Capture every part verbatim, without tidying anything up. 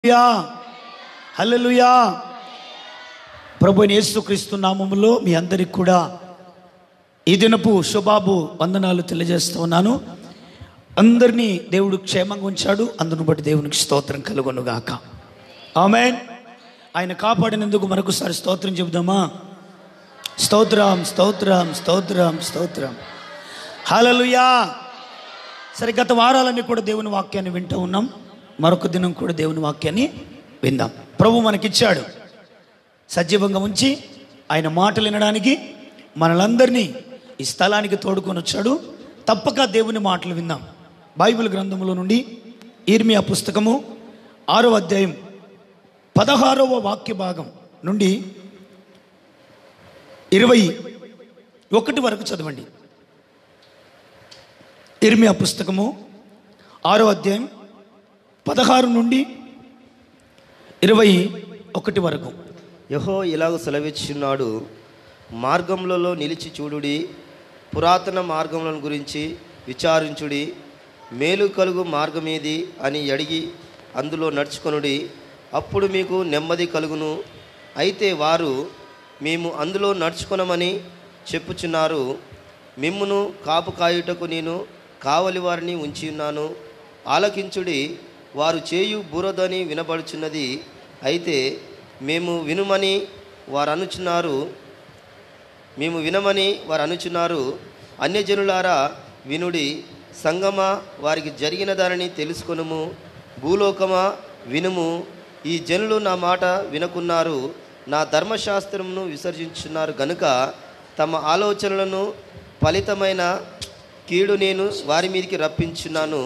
హల్లెలూయా. ప్రభువైన యేసుక్రీస్తు నామములో మీ అందరికి కూడా ఈ దినపు శుభాబు వందనాలు తెలియజేస్తూ ఉన్నాను. అందరినీ దేవుడు క్షేమంగా ఉంచాడు. అందును బట్టి దేవునికి స్తోత్రం కలుగును గాక. ఆమేన్. ఆయన కాపాడినందుకు మరొకసారి స్తోత్రం చెబుదామా? స్తోత్రం స్తోత్రం స్తోత్రం స్తోత్రం. హల్లెలూయా. సరే, గత వారాలన్నీ కూడా దేవుని వాక్యాన్ని వింటూ ఉన్నాం. మరొక దినం కూడా దేవుని వాక్యాన్ని విందాం. ప్రభు మనకిచ్చాడు సజీవంగా ఉంచి ఆయన మాటలు వినడానికి మనలందరినీ ఈ స్థలానికి తోడుకొని వచ్చాడు. తప్పక దేవుని మాటలు విందాం. బైబిల్ గ్రంథములో నుండి ఇర్మియా పుస్తకము ఆరో అధ్యాయం పదహారవ వాక్య భాగం నుండి ఇరవై ఒకటి వరకు చదవండి. ఇర్మియా పుస్తకము ఆరో అధ్యాయం పదహారు నుండి ఇరవై ఒకటి వరకు. యెహోవా ఇలాగ సెలవిచ్చున్నాడు, మార్గములలో నిలిచి చూడుడి, పురాతన మార్గములను గురించి విచారించుడి, మేలు కలుగు మార్గమేది అని అడిగి అందులో నడుచుకొనుడి, అప్పుడు మీకు నెమ్మది కలుగును. అయితే వారు మేము అందులో నడుచుకొనమని చెప్పుచున్నారు. మిమ్మును కాపు కాయుటకు నేను కావలి వారిని ఉంచి ఉన్నాను. ఆలకించుడి, వారు చేయు బురదని వినబడుచున్నది. అయితే మేము వినుమని వారు అనుచున్నారు మేము వినమని వారు అనుచున్నారు అన్యజనులారా వినుడి, సంగమా వారికి జరిగిన దానిని తెలుసుకొనుము, భూలోకమా వినుము. ఈ జనులు నా మాట వినకున్నారు, నా ధర్మశాస్త్రమును విసర్జించున్నారు గనుక తమ ఆలోచనలను ఫలితమైన కీడు నేను వారి మీదకి రప్పించున్నాను.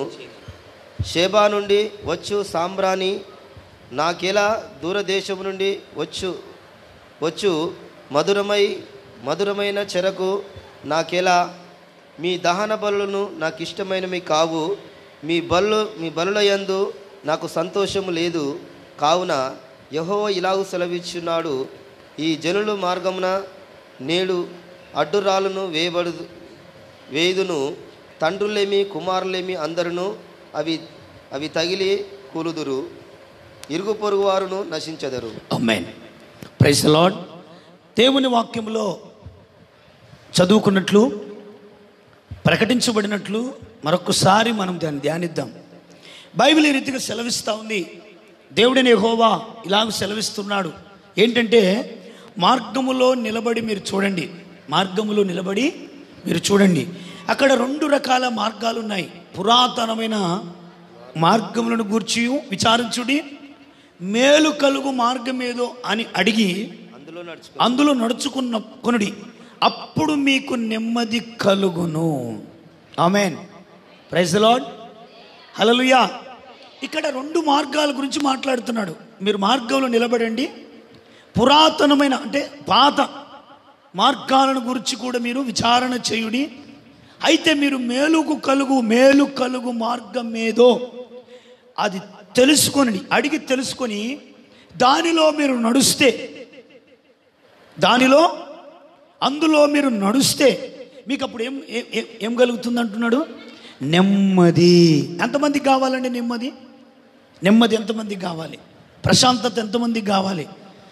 షేబా నుండి వచ్చు సాంబ్రాణి నాకెలా దూరదేశము నుండి వచ్చు వచ్చు మధురమై మధురమైన చెరకు నాకెలా. మీ దహన బలులను నాకు ఇష్టమైనవి కావు, మీ బలు మీ బలుల యందు నాకు సంతోషము లేదు. కావున యెహోవా ఇలాగ సెలవిచ్చున్నాడు, ఈ జనుల మార్గమున నేడు అడ్డురాళ్ళను వేయబడు వేయుదును. తండ్రులేమి కుమారులేమి అందరును అవి అవి తగిలి కూలుదురు, ఇరుగు పొరుగు వారును నశించెదరు. ఆమేన్. Praise the Lord. దేవుని వాక్యంలో చదువుకున్నట్లు ప్రకటించబడినట్లు మరొకసారి మనం దాన్ని ధ్యానిద్దాం. బైబిల్ ఈ రీతిగా సెలవిస్తూ ఉంది. దేవుడైన యెహోవా ఇలాగ సెలవిస్తున్నాడు. ఏంటంటే, మార్గములో నిలబడి మీరు చూడండి, మార్గములో నిలబడి మీరు చూడండి. అక్కడ రెండు రకాల మార్గాలు ఉన్నాయి. పురాతనమైన మార్గములను గూర్చి విచారించుడి, మేలు కలుగు మార్గం ఏదో అని అడిగి అందులో నడుచు అందులో నడుచుకున్న కొనుడి, అప్పుడు మీకు నెమ్మది కలుగును. ఆమేన్. Praise the lord. హల్లెలూయా. ఇక్కడ రెండు మార్గాల గురించి మాట్లాడుతున్నాడు. మీరు మార్గంలో నిలబడండి, పురాతనమైన అంటే పాత మార్గాలను గురించి కూడా మీరు విచారణ చేయుడి. అయితే మీరు మేలుకు కలుగు మేలు కలుగు మార్గం ఏదో అది తెలుసుకొని అడిగి తెలుసుకొని దానిలో మీరు నడుస్తే, దానిలో అందులో మీరు నడుస్తే మీకు అప్పుడు ఏం ఏం ఏం కలుగుతుంది అంటున్నాడు? నెమ్మది. ఎంతమందికి కావాలండి నెమ్మది? నెమ్మది ఎంతమందికి కావాలి? ప్రశాంతత ఎంతమందికి కావాలి?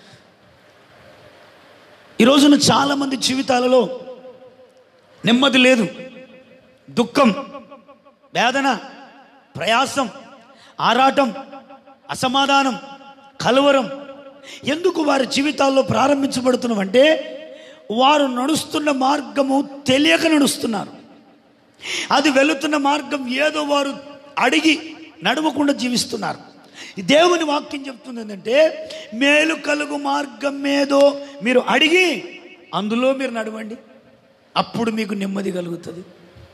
ఈ రోజున చాలామంది జీవితాలలో నెమ్మది లేదు. దుఃఖం, వేదన, ప్రయాసం, ఆరాటం, అసమాధానం, కలవరం. ఎందుకు వారి జీవితాల్లో ప్రారంభించబడుతున్నామంటే వారు నడుస్తున్న మార్గము తెలియక నడుస్తున్నారు. అది వెళుతున్న మార్గం ఏదో వారు అడిగి నడవకుండా జీవిస్తున్నారు. దేవుని వాక్యం చెప్తుంది ఏంటంటే, మేలు కలుగు మార్గం ఏదో మీరు అడిగి అందులో మీరు నడవండి, అప్పుడు మీకు నెమ్మది కలుగుతుంది.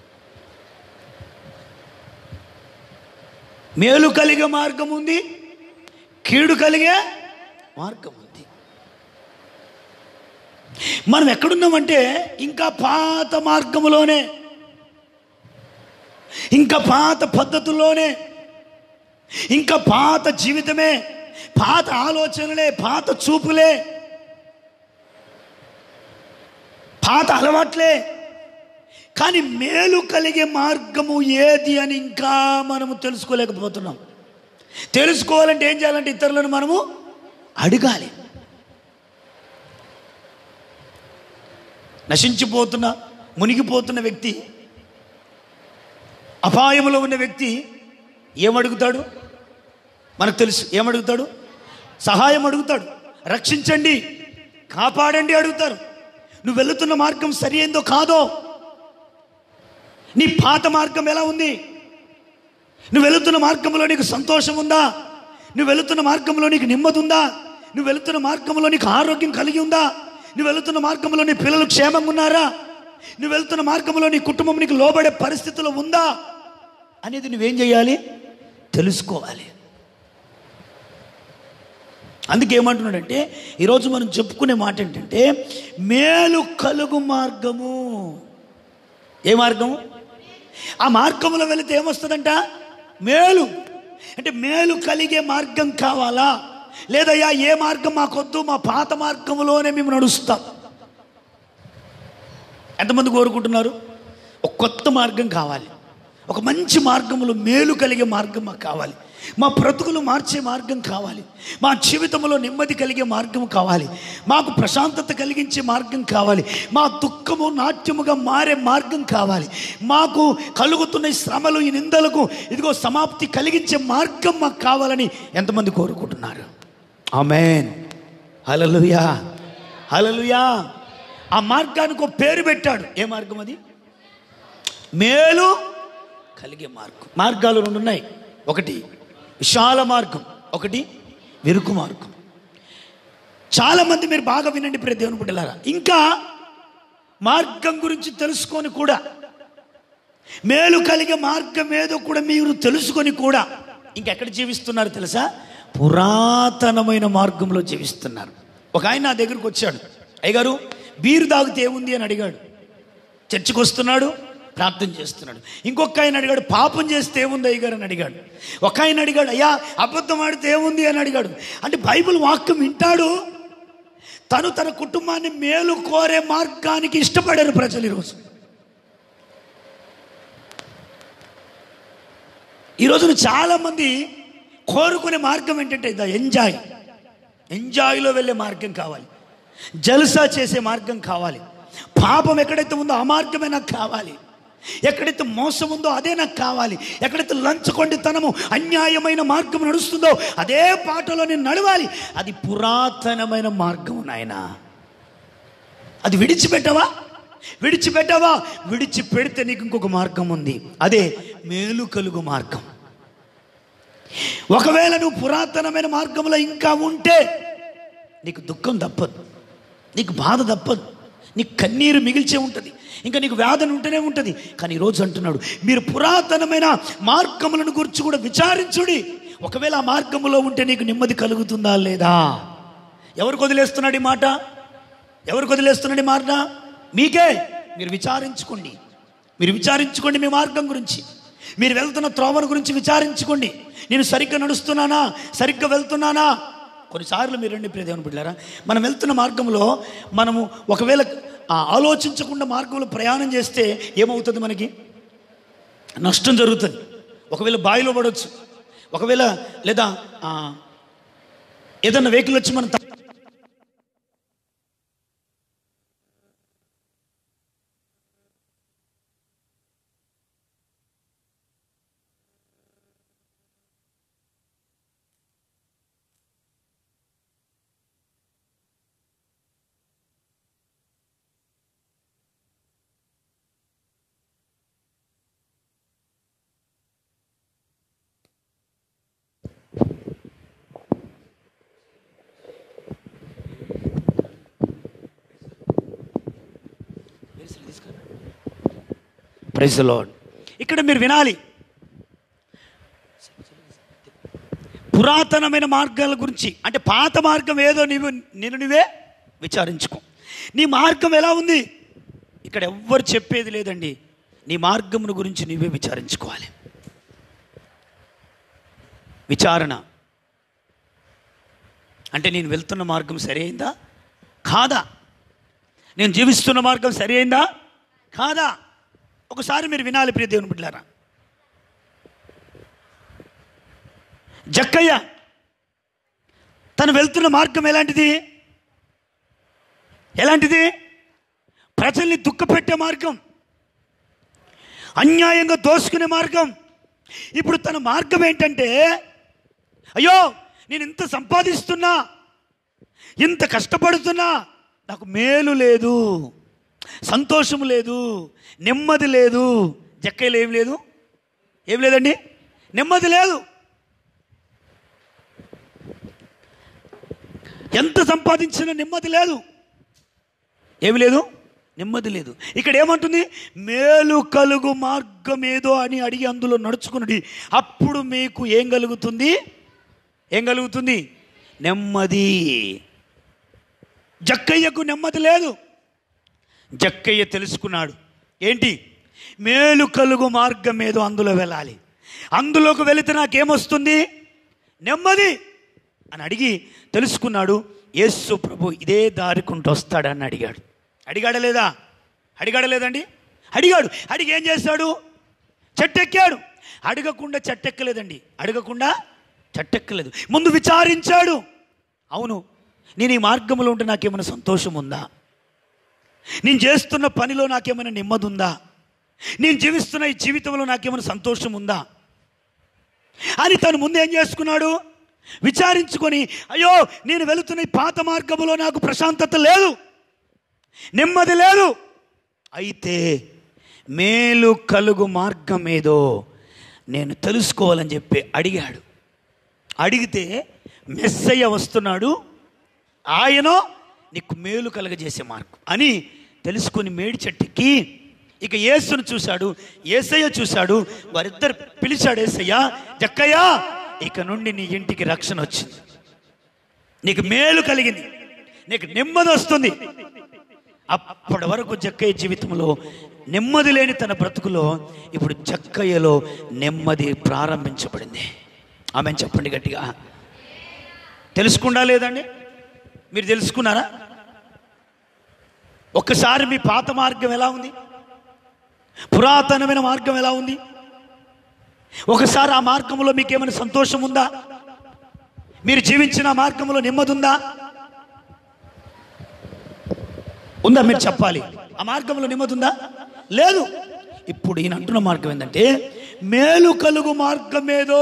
మేలు కలిగే మార్గం ఉంది, కీడు కలిగే మార్గం ఉంది. మనం ఎక్కడున్నామంటే ఇంకా పాత మార్గములోనే, ఇంకా పాత పద్ధతుల్లోనే, ఇంకా పాత జీవితమే, పాత ఆలోచనలే, పాత చూపులే, పాత అలవాట్లే. కానీ మేలు కలిగే మార్గము ఏది అని ఇంకా మనము తెలుసుకోలేకపోతున్నాం. తెలుసుకోవాలంటే ఏం చేయాలంటే ఇతరులను మనము అడగాలి. నశించిపోతున్న మునిగిపోతున్న వ్యక్తి, అపాయంలో ఉన్న వ్యక్తి ఏమడుగుతాడు? మనకు తెలుసు. ఏమడుగుతాడు? సహాయం అడుగుతాడు. రక్షించండి, కాపాడండి అడుగుతారు. నువ్వు వెళుతున్న మార్గం సరి ఏందో కాదో, నీ పాత మార్గం ఎలా ఉంది, నువ్వు వెళుతున్న మార్గంలో నీకు సంతోషం ఉందా, నువ్వు వెళుతున్న మార్గంలో నీకు నెమ్మది ఉందా, నువ్వు వెళుతున్న మార్గంలో నీకు ఆరోగ్యం కలిగి ఉందా, నువ్వు వెళుతున్న మార్గంలో నీ పిల్లలు క్షేమంగా ఉన్నారా, నువ్వు వెళుతున్న మార్గంలో నీ కుటుంబం నీకు లోబడే పరిస్థితిలో ఉందా అనేది నువ్వేం చేయాలి? తెలుసుకోవాలి. అందుకే ఏమంటున్నాడంటే, ఈరోజు మనం చెప్పుకునే మాట ఏంటంటే మేలు కలుగు మార్గము. ఏ మార్గము? ఆ మార్గంలో వెళితే ఏమొస్తుందంట? మేలు. అంటే మేలు కలిగే మార్గం కావాలా? లేదయ్యా ఏ మార్గం మాకొద్దు, మా పాత మార్గంలోనే మేము నడుస్తాం. ఎంతమంది కోరుకుంటున్నారు? ఒక కొత్త మార్గం కావాలి, ఒక మంచి మార్గంలో మేలు కలిగే మార్గం మాకు కావాలి, మా బ్రతుకులు మార్చే మార్గం కావాలి, మా జీవితంలో నెమ్మది కలిగే మార్గం కావాలి, మాకు ప్రశాంతత కలిగించే మార్గం కావాలి, మా దుఃఖము నాట్యముగా మారే మార్గం కావాలి, మాకు కలుగుతున్న ఈ శ్రమలు ఈ నిందలకు ఇదిగో సమాప్తి కలిగించే మార్గం మాకు కావాలని ఎంతమంది కోరుకుంటున్నారు? ఆమేన్, హల్లెలూయా, హల్లెలూయా. ఆ మార్గానికి ఒక పేరు పెట్టాడు. ఏ మార్గం అది? మేలు కలిగే మార్గం. మార్గాలు రెండు ఉన్నాయి. ఒకటి విశాల మార్గం, ఒకటి విరుకు మార్గం. చాలామంది, మీరు బాగా వినండి ప్రియ దేవుని బిడ్డలారా, ఇంకా మార్గం గురించి తెలుసుకొని కూడా, మేలు కలిగే మార్గం ఏదో కూడా మీరు తెలుసుకొని కూడా ఇంకెక్కడ జీవిస్తున్నారు తెలుసా? పురాతనమైన మార్గంలో జీవిస్తున్నారు. ఒక ఆయన నా దగ్గరకు వచ్చాడు. అయ్యగారు బీరు తాగితే ఏముంది అని అడిగాడు. చర్చికి వస్తున్నాడు, ప్రార్థన చేస్తున్నాడు. ఇంకొక ఆయన అడిగాడు, పాపం చేస్తే ఏముంది అయ్యగారు అని అడిగాడు. ఒక ఆయన అడిగాడు, అయ్యా అబద్ధం ఆడితే ఏముంది అని అడిగాడు. అంటే బైబిల్ వాక్యం వింటాడు, తను తన కుటుంబాన్ని మేలు కోరే మార్గానికి ఇష్టపడారు ప్రజలు. ఈరోజు ఈరోజున చాలామంది కోరుకునే మార్గం ఏంటంటే ద ఎంజాయ్ ఎంజాయ్లో వెళ్ళే మార్గం కావాలి, జల్సా చేసే మార్గం కావాలి, పాపం ఎక్కడైతే ఉందో ఆ మార్గమే నాకు కావాలి, ఎక్కడైతే మోసం ఉందో అదే నాకు కావాలి, ఎక్కడైతే లంచగొండితనము అన్యాయమైన మార్గం నడుస్తుందో అదే పాటలో నేను నడవాలి. అది పురాతనమైన మార్గం నాయన. అది విడిచిపెట్టవా? విడిచిపెట్టవా? విడిచిపెడితే నీకు ఇంకొక మార్గం ఉంది, అదే మేలు కలుగు మార్గం. ఒకవేళ నువ్వు పురాతనమైన మార్గంలో ఇంకా ఉంటే నీకు దుఃఖం తప్పదు, నీకు బాధ తప్పదు, నీకు కన్నీరు మిగిల్చే ఉంటుంది, ఇంకా నీకు వేదన ఉంటూనే ఉంటుంది. కానీ ఈరోజు అంటున్నాడు, మీరు పురాతనమైన మార్గములను గురించి కూడా విచారించుడి. ఒకవేళ ఆ మార్గంలో ఉంటే నీకు నెమ్మది కలుగుతుందా లేదా? ఎవరికి వదిలేస్తున్నాడు ఈ మాట? ఎవరికి వదిలేస్తున్నాడు ఈ మాట? మీకే. మీరు విచారించుకోండి, మీరు విచారించుకోండి. మీ మార్గం గురించి, మీరు వెళ్తున్న త్రోవల గురించి విచారించుకోండి. నేను సరిగ్గా నడుస్తున్నానా, సరిగ్గా వెళ్తున్నానా? కొన్నిసార్లు మీరు రండి ప్రియ దేవుని బిడ్డలారా, మనం వెళ్తున్న మార్గంలో మనము ఒకవేళ ఆలోచించకుండా మార్గంలో ప్రయాణం చేస్తే ఏమవుతుంది? మనకి నష్టం జరుగుతుంది. ఒకవేళ బావిలో పడవచ్చు, ఒకవేళ లేదా ఏదన్నా వెహికల్ వచ్చి మనం ప్రైజ్ ది లార్డ్. ఇక్కడ మీరు వినాలి, పురాతనమైన మార్గాల గురించి. అంటే పాత మార్గం ఏదో నీవు నేను నువ్వే విచారించుకో. నీ మార్గం ఎలా ఉంది? ఇక్కడ ఎవ్వరు చెప్పేది లేదండి. నీ మార్గమును గురించి నువ్వే విచారించుకోవాలి. విచారణ అంటే నేను వెళ్తున్న మార్గం సరి అయిందా కాదా, నేను జీవిస్తున్న మార్గం సరి అయిందా కాదా. ఒకసారి మీరు వినాలి ప్రియ దేవుని బిడ్డలారా. జక్కయ్య తను వెళ్తున్న మార్గం ఎలాంటిది? ఎలాంటిది? ప్రజల్ని దుఃఖపెట్టే మార్గం, అన్యాయంగా దోసుకునే మార్గం. ఇప్పుడు తన మార్గం ఏంటంటే, అయ్యో నేను ఇంత సంపాదిస్తున్నా, ఇంత కష్టపడుతున్నా, నాకు మేలు లేదు, సంతోషం లేదు, నెమ్మది లేదు. జక్కయ్యలో ఏం లేదు? ఏం లేదండి? నెమ్మది లేదు. ఎంత సంపాదించినా నెమ్మది లేదు. ఏమి లేదు? నెమ్మది లేదు. ఇక్కడ ఏమంటుంది? మేలు కలుగు మార్గం ఏదో అని అడిగి అందులో నడుచుకున్నది. అప్పుడు మీకు ఏం కలుగుతుంది? ఏం కలుగుతుంది? నెమ్మది. జక్కయ్యకు నెమ్మది లేదు. జక్కయ్య తెలుసుకున్నాడు ఏంటి? మేలు కలుగు మార్గం ఏదో అందులో వెళ్ళాలి, అందులోకి వెళితే నాకేమొస్తుంది? నెమ్మది అని అడిగి తెలుసుకున్నాడు. యేసు ప్రభు ఇదే దారికుంటూ వస్తాడని అడిగాడు. అడిగాడా లేదా? అడిగాడా లేదండి? అడిగాడు. అడిగి ఏం చేశాడు? చెట్టెక్కాడు. అడగకుండా చెట్టెక్కలేదండి. అడగకుండా చెట్టెక్కలేదు. ముందు విచారించాడు. అవును, నేను ఈ మార్గంలో ఉంటే నాకేమైనా సంతోషం ఉందా? నేను చేస్తున్న పనిలో నాకేమైనా నెమ్మది ఉందా? నేను జీవిస్తున్న ఈ జీవితంలో నాకేమైనా సంతోషం ఉందా అని తను ముందు ఏం చేసుకున్నాడు? విచారించుకొని, అయ్యో నేను వెళుతున్న ఈ పాత మార్గంలో నాకు ప్రశాంతత లేదు, నెమ్మది లేదు. అయితే మేలు కలుగు మార్గం ఏదో నేను తెలుసుకోవాలని చెప్పి అడిగాడు. అడిగితే మెస్సయ్య వస్తున్నాడు, ఆయన నీకు మేలు కలుగజేసే మార్గం అని తెలుసుకొని మేడి చెట్టుకి ఇక యేసును చూశాడు, యేసయ్య చూశాడు. వారిద్దరు పిలిచాడు. యేసయ్య, జక్కయ్య, ఇక నుండి నీ ఇంటికి రక్షణ వచ్చింది, నీకు మేలు కలిగింది, నీకు నెమ్మది వస్తుంది. అప్పటి వరకు జక్కయ్య జీవితంలో నెమ్మది లేని తన బ్రతుకులో ఇప్పుడు జక్కయ్యలో నెమ్మది ప్రారంభించబడింది. ఆమె చెప్పండి గట్టిగా. తెలుసుకుండా లేదండి? మీరు తెలుసుకున్నారా? ఒక్కసారి మీ పాత మార్గం ఎలా ఉంది, పురాతనమైన మార్గం ఎలా ఉంది? ఒకసారి ఆ మార్గంలో మీకు ఏమైనా సంతోషం ఉందా? మీరు జీవించిన మార్గంలో నెమ్మది ఉందా? ఉందా? మీరు చెప్పాలి. ఆ మార్గంలో నెమ్మది ఉందా? లేదు. ఇప్పుడు ఈయన అంటున్న మార్గం ఏంటంటే, మేలు కలుగు మార్గం ఏదో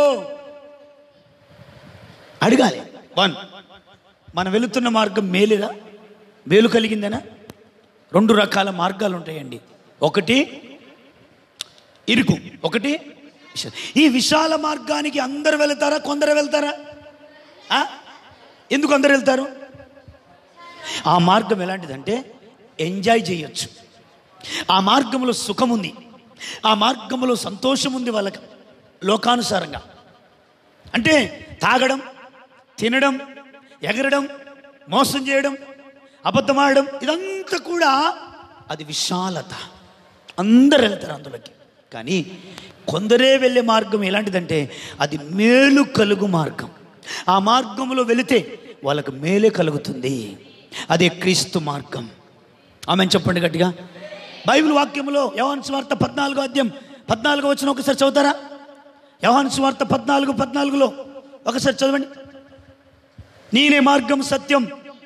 అడగాలి. వన్, మనం వెళుతున్న మార్గం మేలుదా, మేలు కలిగిందేనా? రెండు రకాల మార్గాలు ఉంటాయండి. ఒకటి ఇరుకు, ఒకటి ఈ విశాల మార్గానికి అందరు వెళ్తారా, కొందరు వెళ్తారా? ఎందుకు అందరు వెళ్తారు? ఆ మార్గం ఎలాంటిదంటే ఎంజాయ్ చేయొచ్చు, ఆ మార్గంలో సుఖం ఉంది, ఆ మార్గంలో సంతోషం ఉంది వాళ్ళకి లోకానుసారంగా. అంటే తాగడం, తినడం, ఎగరడం, మోసం చేయడం, అబద్ధమాడడం, ఇదంతా కూడా అది విశాలత. అందరు వెళ్తారు అందులోకి. కానీ కొందరే వెళ్ళే మార్గం ఎలాంటిదంటే అది మేలు కలుగు మార్గం. ఆ మార్గంలో వెళితే వాళ్ళకు మేలే కలుగుతుంది. అదే క్రీస్తు మార్గం. ఆమె చెప్పండి గట్టిగా. బైబిల్ వాక్యంలో యోహాను సువార్త పద్నాలుగో అధ్యాయం పద్నాలుగో వచనం ఒకసారి చదువుతారా? యోహాను సువార్త పద్నాలుగు పద్నాలుగులో ఒకసారి చదవండి. నేనే మార్గం, సత్యం.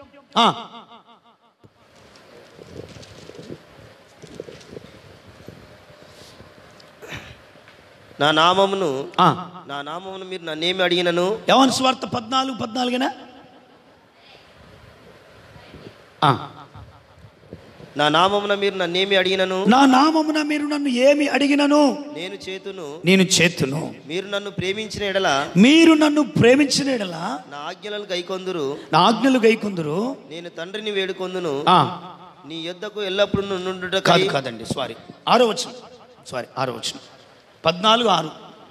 నా నామమును నా నామమును మీరు నన్నేమి అడిగినను. యోహాను సువార్త పద్నాలుగు పద్నాలుగేనా? నా నామమున మీరు నన్నేమి అడిగినను. నా నామమున మీరు నన్ను ఏమి అడిగినను నేను చేతును. నేను చేతును. మీరు నన్ను ప్రేమించిన ఎడల మీరు నన్ను ప్రేమించిన ఎడల నా ఆజ్ఞలను గైకొందురు. నా ఆజ్ఞలు గైకొందురు. నేను తండ్రిని వేడుకొందును. నీ యొద్దకు ఎల్లప్పుడు నుండుట. కాదు కాదండి, సారీ, ఆరో వచనం, సారీ ఆరో వచనం, పద్నాలుగు ఆరు.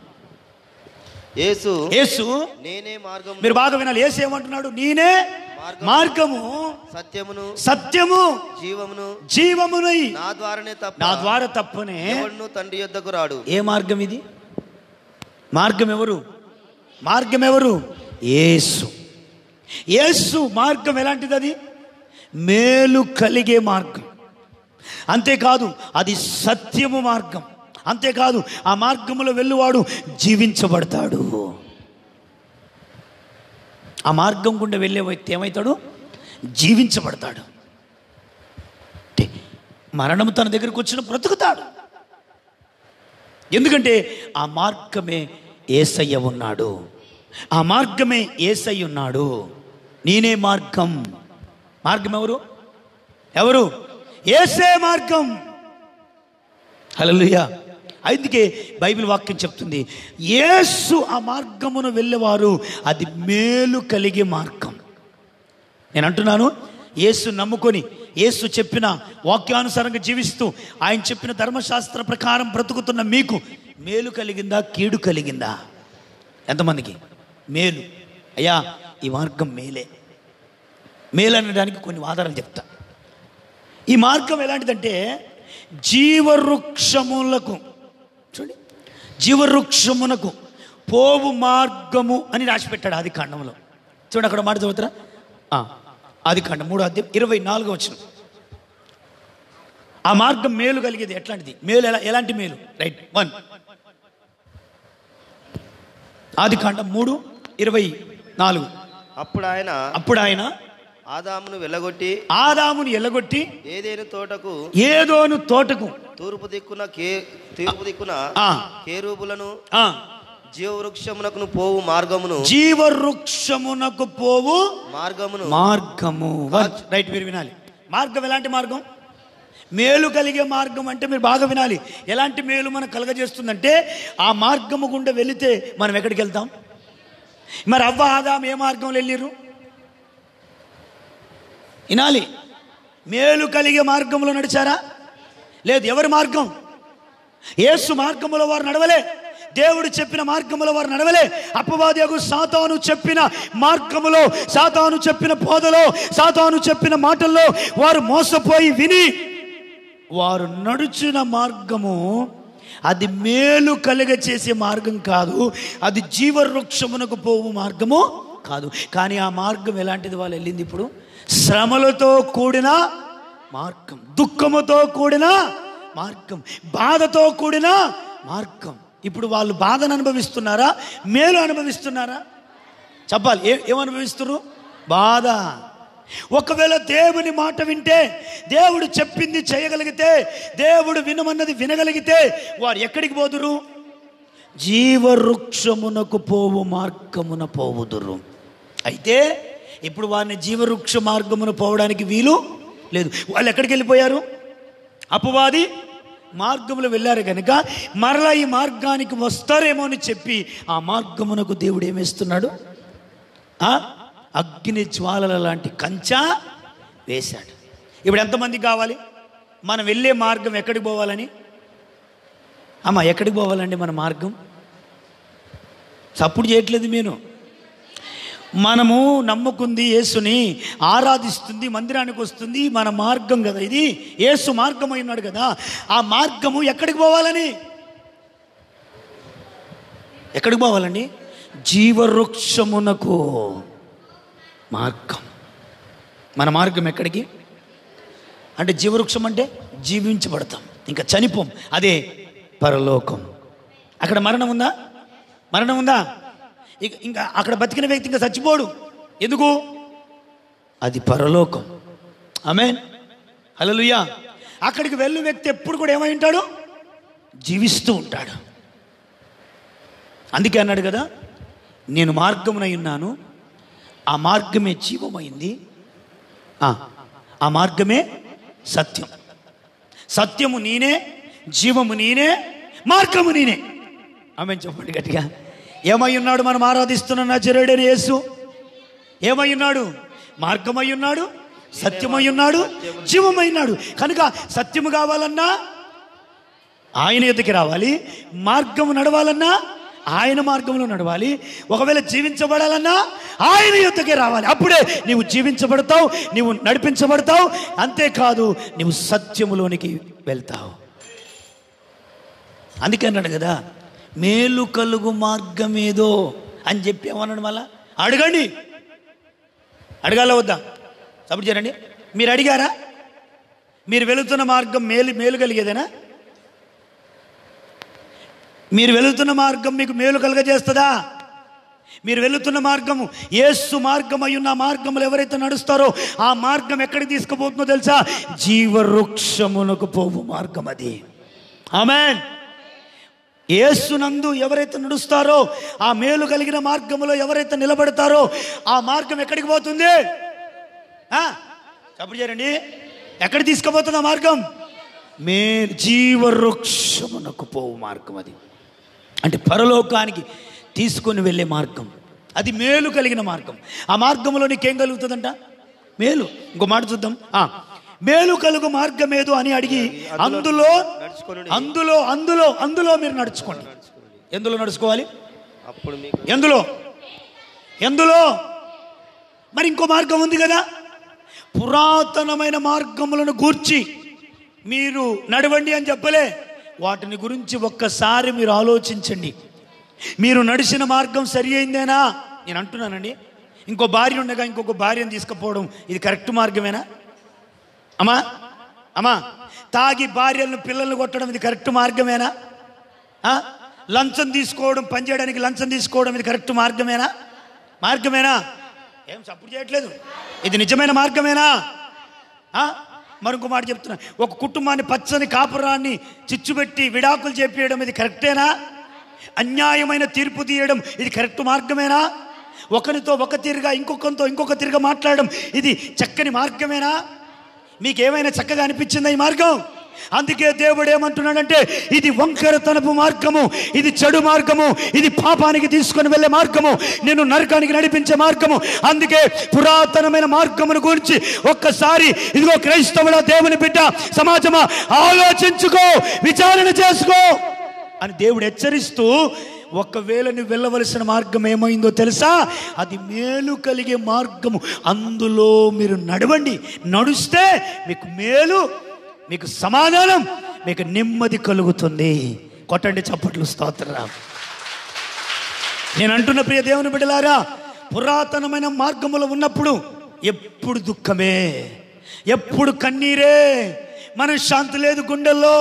యేసు యేసు నేనే మార్గము. మీరు బాగా వినాలి. యేసు ఏమంటున్నాడు? నేనే మార్గము, సత్యమును సత్యము జీవమును జీవమునై నా ద్వారానే తప్ప నా ద్వారా తప్పనే ఎవడును తండ్రి యొద్దకు రాడు. ఏ మార్గం ఇది? మార్గం ఎవరు? మార్గం ఎవరు? యేసు. యేసు మార్గం ఎలాంటిది? అది మేలు కలిగే మార్గం. అంతేకాదు అది సత్యము మార్గం. అంతేకాదు ఆ మార్గంలో వెళ్ళువాడు జీవించబడతాడు. ఆ మార్గం గుండా వెళ్ళే వ్యక్తి ఏమవుతాడు? జీవించబడతాడు. మరణం తన దగ్గరికి వచ్చిన బ్రతుకుతాడు. ఎందుకంటే ఆ మార్గమే యేసయ్య ఉన్నాడు. ఆ మార్గమే యేసయ్య ఉన్నాడు. నేనే మార్గం. మార్గం ఎవరు? ఎవరు? యేసే మార్గం. హల్లెలూయా. అందుకే బైబిల్ వాక్యం చెప్తుంది, యేసు ఆ మార్గమును వెళ్ళేవారు అది మేలు కలిగే మార్గం. నేను అంటున్నాను, యేసు నమ్ముకొని యేసు చెప్పిన వాక్యానుసారంగా జీవిస్తూ ఆయన చెప్పిన ధర్మశాస్త్ర ప్రకారం బ్రతుకుతున్న మీకు మేలు కలిగిందా, కీడు కలిగిందా? ఎంతమందికి మేలు? అయ్యా ఈ మార్గం మేలే. మేలు అనడానికి కొన్ని ఆధారాలు చెప్తా. ఈ మార్గం ఎలాంటిదంటే జీవవృక్షములకు, చూడండి, జీవవృక్షమునకు పోవు మార్గము అని రాసిపెట్టాడు ఆది కాండంలో. చూడండి అక్కడ మాట చదువుతారా? ఆది కాండం మూడో అధ్యాయం ఇరవై నాలుగో వచనం. ఆ మార్గం మేలు కలిగేది. ఎట్లాంటిది మేలు? ఎలా ఎలాంటి మేలు? రైట్ వన్, ఆది కాండం మూడు ఇరవై నాలుగు. అప్పుడు ఆయన అప్పుడు ఆయన ఆదామును వెళ్ళగొట్టి ఆదామును ఎల్లగొట్టి ఏదేను తోటకు ఏదోను తోటకు తూర్పు దిక్కున కే తూర్పు దిక్కున కేరూబులను జీవవృక్షమునకు పోవు మార్గమును జీవవృక్షమునకు పోవు మార్గమును మార్గము. రైట్, మీరు వినాలి. మార్గం ఎలాంటి మార్గం? మేలు కలిగే మార్గం. అంటే మీరు బాగా వినాలి. ఎలాంటి మేలు మనకు కలగజేస్తుందంటే ఆ మార్గము గుండా వెళితే మనం ఎక్కడికి వెళ్తాం? మరి అవ్వ ఆదాము ఏ మార్గంలో వెళ్ళిర్రు? వినాలి. మేలు కలిగే మార్గంలో నడిచారా? లేదు. ఎవరి మార్గం? యేసు మార్గములో వారు నడవలే. దేవుడు చెప్పిన మార్గములో వారు నడవలే. అపవాదియగు సాతాను చెప్పిన మార్గములో, సాతాను చెప్పిన బోధలో, సాతాను చెప్పిన మాటల్లో వారు మోసపోయి విని వారు నడుచిన మార్గము అది మేలు కలుగ చేసే మార్గం కాదు. అది జీవవృక్షమునకు పోవు మార్గము కాదు. కానీ ఆ మార్గం ఎలాంటిది? వాళ్ళు వెళ్ళింది ఇప్పుడు శ్రమలతో కూడిన మార్గం, దుఃఖముతో కూడిన మార్గం, బాధతో కూడిన మార్గం. ఇప్పుడు వాళ్ళు బాధను అనుభవిస్తున్నారా, మేలు అనుభవిస్తున్నారా? చెప్పాలి. ఏ ఏమనుభవిస్తున్నారు? బాధ. ఒకవేళ దేవుని మాట వింటే, దేవుడు చెప్పింది చేయగలిగితే, దేవుడు వినమన్నది వినగలిగితే వారు ఎక్కడికి పోదురు? జీవవృక్షమునకు పోవు మార్గమున పోవుదురు. అయితే ఇప్పుడు వారిని జీవవృక్ష మార్గమున పోవడానికి వీలు లేదు. వాళ్ళు ఎక్కడికి వెళ్ళిపోయారు? అపవాది మార్గములో వెళ్ళారు కనుక మరలా ఈ మార్గానికి వస్తారేమో అని చెప్పి ఆ మార్గమునకు దేవుడు ఏమేస్తున్నాడు? అగ్ని జ్వాలల లాంటి కంచా వేశాడు. ఇప్పుడు ఎంతమందికి కావాలి? మనం వెళ్ళే మార్గం ఎక్కడికి పోవాలని? అమ్మా ఎక్కడికి పోవాలండి మన మార్గం? సపోర్ట్ చేయట్లేదు మీరు. మనము నమ్ముకుంది యేసుని, ఆరాధిస్తుంది, మందిరానికి వస్తుంది, మన మార్గం కదా ఇది. యేసు మార్గం అయినాడు కదా. ఆ మార్గము ఎక్కడికి పోవాలని? ఎక్కడికి పోవాలండి? జీవవృక్షమునకు మార్గం. మన మార్గం ఎక్కడికి అంటే జీవవృక్షం అంటే జీవించబడతాం, ఇంకా చనిపోం. అదే పరలోకం. అక్కడ మరణం ఉందా? మరణం ఉందా? ఇక ఇంకా అక్కడ బతికిన వ్యక్తి ఇంకా చచ్చిపోడు. ఎందుకు? అది పరలోకం. ఆమేన్, హల్లెలూయా. అక్కడికి వెళ్ళే వ్యక్తి ఎప్పుడు కూడా ఏమై ఉంటాడు? జీవిస్తూ ఉంటాడు. అందుకే అన్నాడు కదా, నేను మార్గమునై ఉన్నాను, ఆ మార్గమే జీవమైంది, ఆ మార్గమే సత్యం. సత్యము నేనే, జీవము నేనే, మార్గము నేనే. ఆమేన్ చెప్పండి గట్టిగా. ఏమై ఉన్నాడు మనం ఆరాధిస్తున్న నజరేయుడైన యేసు? ఏమై ఉన్నాడు? మార్గమై ఉన్నాడు, సత్యమై ఉన్నాడు, జీవమై ఉన్నాడు. కనుక సత్యము కావాలన్నా ఆయన ఎదుటికి రావాలి, మార్గము నడవాలన్నా ఆయన మార్గంలో నడవాలి, ఒకవేళ జీవించబడాలన్నా ఆయన యొద్దకే రావాలి. అప్పుడే నీవు జీవించబడతావు, నీవు నడిపించబడతావు. అంతేకాదు నీవు సత్యములోనికి వెళ్తావు. అందుకే అన్నాడు కదా, మేలు కలుగు మార్గం ఏదో అని చెప్పి ఏమన్నాడు? మళ్ళా అడగండి. అడగాల వద్దా? సపోర్ట్ చేయండి. మీరు అడిగారా? మీరు వెళుతున్న మార్గం మేలు మేలు కలిగేదేనా? మీరు వెళుతున్న మార్గం మీకు మేలు కలుగజేస్తుందా? మీరు వెళుతున్న మార్గము యేసు మార్గం అయ్యున్న మార్గములు ఎవరైతే నడుస్తారో ఆ మార్గం ఎక్కడికి తీసుకుపోతుందో తెలుసా? జీవవృక్షమునకు పోవు మార్గం అది. ఆమేన్. యేసునందు ఎవరైతే నడుస్తారో ఆ మేలు కలిగిన మార్గములో ఎవరైతే నిలబడతారో ఆ మార్గం ఎక్కడికి పోతుంది? చెప్పు చేయండి, ఎక్కడికి తీసుకుపోతుంది ఆ మార్గం? మే జీవవృక్షమునకు పోవు మార్గం అది. అంటే పరలోకానికి తీసుకొని వెళ్ళే మార్గం, అది మేలు కలిగిన మార్గం. ఆ మార్గంలో నీకేం కలుగుతుందంట? మేలు. ఇంకో మాట చూద్దాం. మేలు కలుగు మార్గం ఏదో అని అడిగి అందులో అందులో అందులో అందులో మీరు నడుచుకోండి. ఎందులో నడుచుకోవాలి? ఎందులో ఎందులో మరి ఇంకో మార్గం ఉంది కదా. పురాతనమైన మార్గములను గూర్చి మీరు నడవండి అని చెప్పలే. వాటిని గురించి ఒక్కసారి మీరు ఆలోచించండి. మీరు నడిచిన మార్గం సరి అయిందేనా? నేను అంటున్నానండి, ఇంకో భార్య ఉండగా ఇంకొక భార్యను తీసుకుపోవడం ఇది కరెక్ట్ మార్గమేనా? అమ్మా అమ్మా తాగి భార్యలను పిల్లలను కొట్టడం ఇది కరెక్ట్ మార్గమేనా? లంచం తీసుకోవడం, పనిచేయడానికి లంచం తీసుకోవడం ఇది కరెక్ట్ మార్గమేనా? మార్గమేనా? ఏం సపోర్ట్ చేయట్లేదు. ఇది నిజమైన మార్గమేనా? మరొక మాట చెప్తున్నా, ఒక కుటుంబాన్ని పచ్చని కాపురాన్ని చిచ్చుపెట్టి విడాకులు చేపియడం ఇది కరెక్టేనా? అన్యాయమైన తీర్పు తీయడం ఇది కరెక్ట్ మార్గమేనా? ఒకరితో ఒక తీరుగా ఇంకొకరితో ఇంకొక తీరుగా మాట్లాడడం ఇది చక్కని మార్గమేనా? మీకేమైనా చక్కగా అనిపించిందా ఈ మార్గం? అందుకే దేవుడు ఏమంటున్నాడంటే ఇది వంకరతనపు మార్గము, ఇది చెడు మార్గము, ఇది పాపానికి తీసుకొని వెళ్ళే మార్గము, నేను నరకానికి నడిపించే మార్గము. అందుకే పురాతనమైన మార్గమును గురించి ఒక్కసారి ఇదిగో క్రైస్తవుల దేవుని బిడ్డ సమాజమా ఆలోచించుకో, విచారణ చేసుకో అని దేవుడు హెచ్చరిస్తూ, ఒకవేళ నువ్వు వెళ్ళవలసిన మార్గం ఏమైందో తెలుసా? అది మేలు కలిగే మార్గము. అందులో మీరు నడవండి. నడుస్తే మీకు మేలు, మీకు సమాధానం, మీకు నెమ్మది కలుగుతుంది. కొట్టండి చప్పట్లు, స్తోత్రం. నేను అంటున్న ప్రియ దేవుని బిడ్డలారా, పురాతనమైన మార్గములో ఉన్నప్పుడు ఎప్పుడు దుఃఖమే, ఎప్పుడు కన్నీరే, మనశ్శాంతి లేదు గుండెల్లో.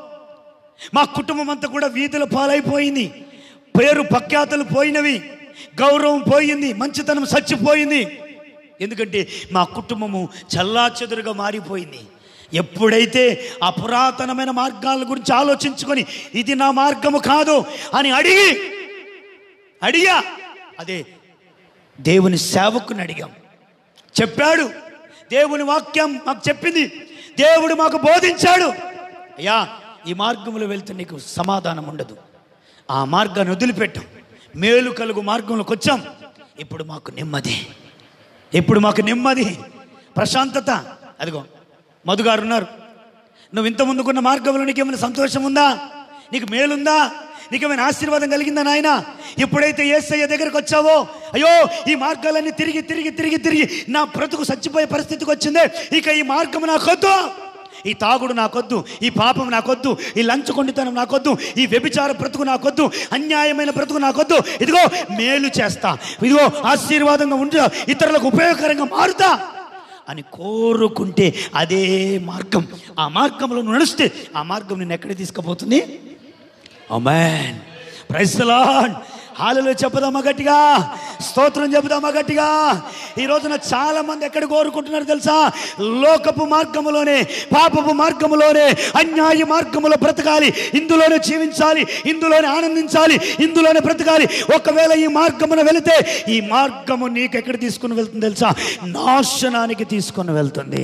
మా కుటుంబం అంతా కూడా వీధుల పాలైపోయింది. పేరు ప్రఖ్యాతలు పోయినవి, గౌరవం పోయింది, మంచితనం చచ్చిపోయింది. ఎందుకంటే మా కుటుంబము చల్లాచెదురుగా మారిపోయింది. ఎప్పుడైతే ఆ పురాతనమైన మార్గాల గురించి ఆలోచించుకొని ఇది నా మార్గము కాదు అని అడిగి అడిగా అదే దేవుని సేవకుని అడిగాం. చెప్పాడు, దేవుని వాక్యం మాకు చెప్పింది, దేవుడు మాకు బోధించాడు. అయ్యా ఈ మార్గంలో వెళ్తే నీకు సమాధానం ఉండదు, ఆ మార్గాన్ని వదిలిపెట్టాం, మేలు కలుగు మార్గంలోకి వచ్చాం. ఇప్పుడు మాకు నెమ్మది, ఇప్పుడు మాకు నెమ్మది, ప్రశాంతత. అదిగో మధుగారు ఉన్నారు. నువ్వు ఇంత ముందుకున్న మార్గంలో నీకేమైనా సంతోషం ఉందా? నీకు మేలుందా? నీకేమైనా ఆశీర్వాదం కలిగిందా నాయన? ఎప్పుడైతే యేసయ్య దగ్గరికి వచ్చావో, అయ్యో ఈ మార్గాలన్నీ తిరిగి తిరిగి తిరిగి తిరిగి నా బ్రతుకు చచ్చిపోయే పరిస్థితికి వచ్చిందే, ఇక ఈ మార్గం నాకొద్దు, ఈ తాగుడు నాకొద్దు, ఈ పాపం నాకొద్దు, ఈ లంచగొండితనం నాకొద్దు, ఈ వ్యభిచార బ్రతుకు నాకొద్దు, అన్యాయమైన బ్రతుకు నాకొద్దు. ఇదిగో మేలు చేస్తా, ఇదిగో ఆశీర్వాదంగా ఉండా, ఇతరులకు ఉపయోగకరంగా మారుతా అని కోరుకుంటే అదే మార్గం. ఆ మార్గంలో నడిస్తే ఆ మార్గం నిన్ను ఎక్కడికి తీసుకుపోతుంది? ఆమేన్. Praise the lord. హల్లెలూయా చెప్పుదామా గట్టిగా, స్తోత్రం చెప్పుదామా గట్టిగా. ఈ రోజున చాలా మంది ఎక్కడ కోరుకుంటున్నారు తెలుసా? లోకపు మార్గములోనే, పాపపు మార్గములోనే, అన్యాయ మార్గములో బ్రతకాలి, ఇందులోనే జీవించాలి, ఇందులోనే ఆనందించాలి, ఇందులోనే బ్రతకాలి. ఒకవేళ ఈ మార్గమున వెళితే ఈ మార్గము నీకు ఎక్కడ తీసుకుని వెళ్తుంది తెలుసా? నాశనానికి తీసుకుని వెళ్తుంది.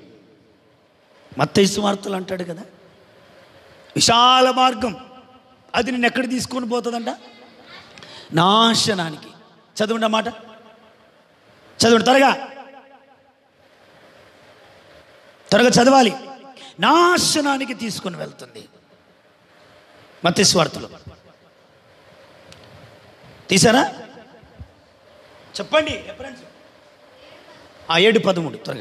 మత్తయి సువార్తలు అంటాడు కదా, విశాల మార్గం, అది నేను ఎక్కడ తీసుకొని పోతుందంట? నాశనానికి. చదవండి అన్నమాట, చదవండి త్వరగా, త్వరగా చదవాలి. నాశనానికి తీసుకొని వెళ్తుంది. మత్తయి సువార్తలు తీసారా? చెప్పండి రెఫరెన్స్. ఆ ఏడు పదమూడు త్వరగా.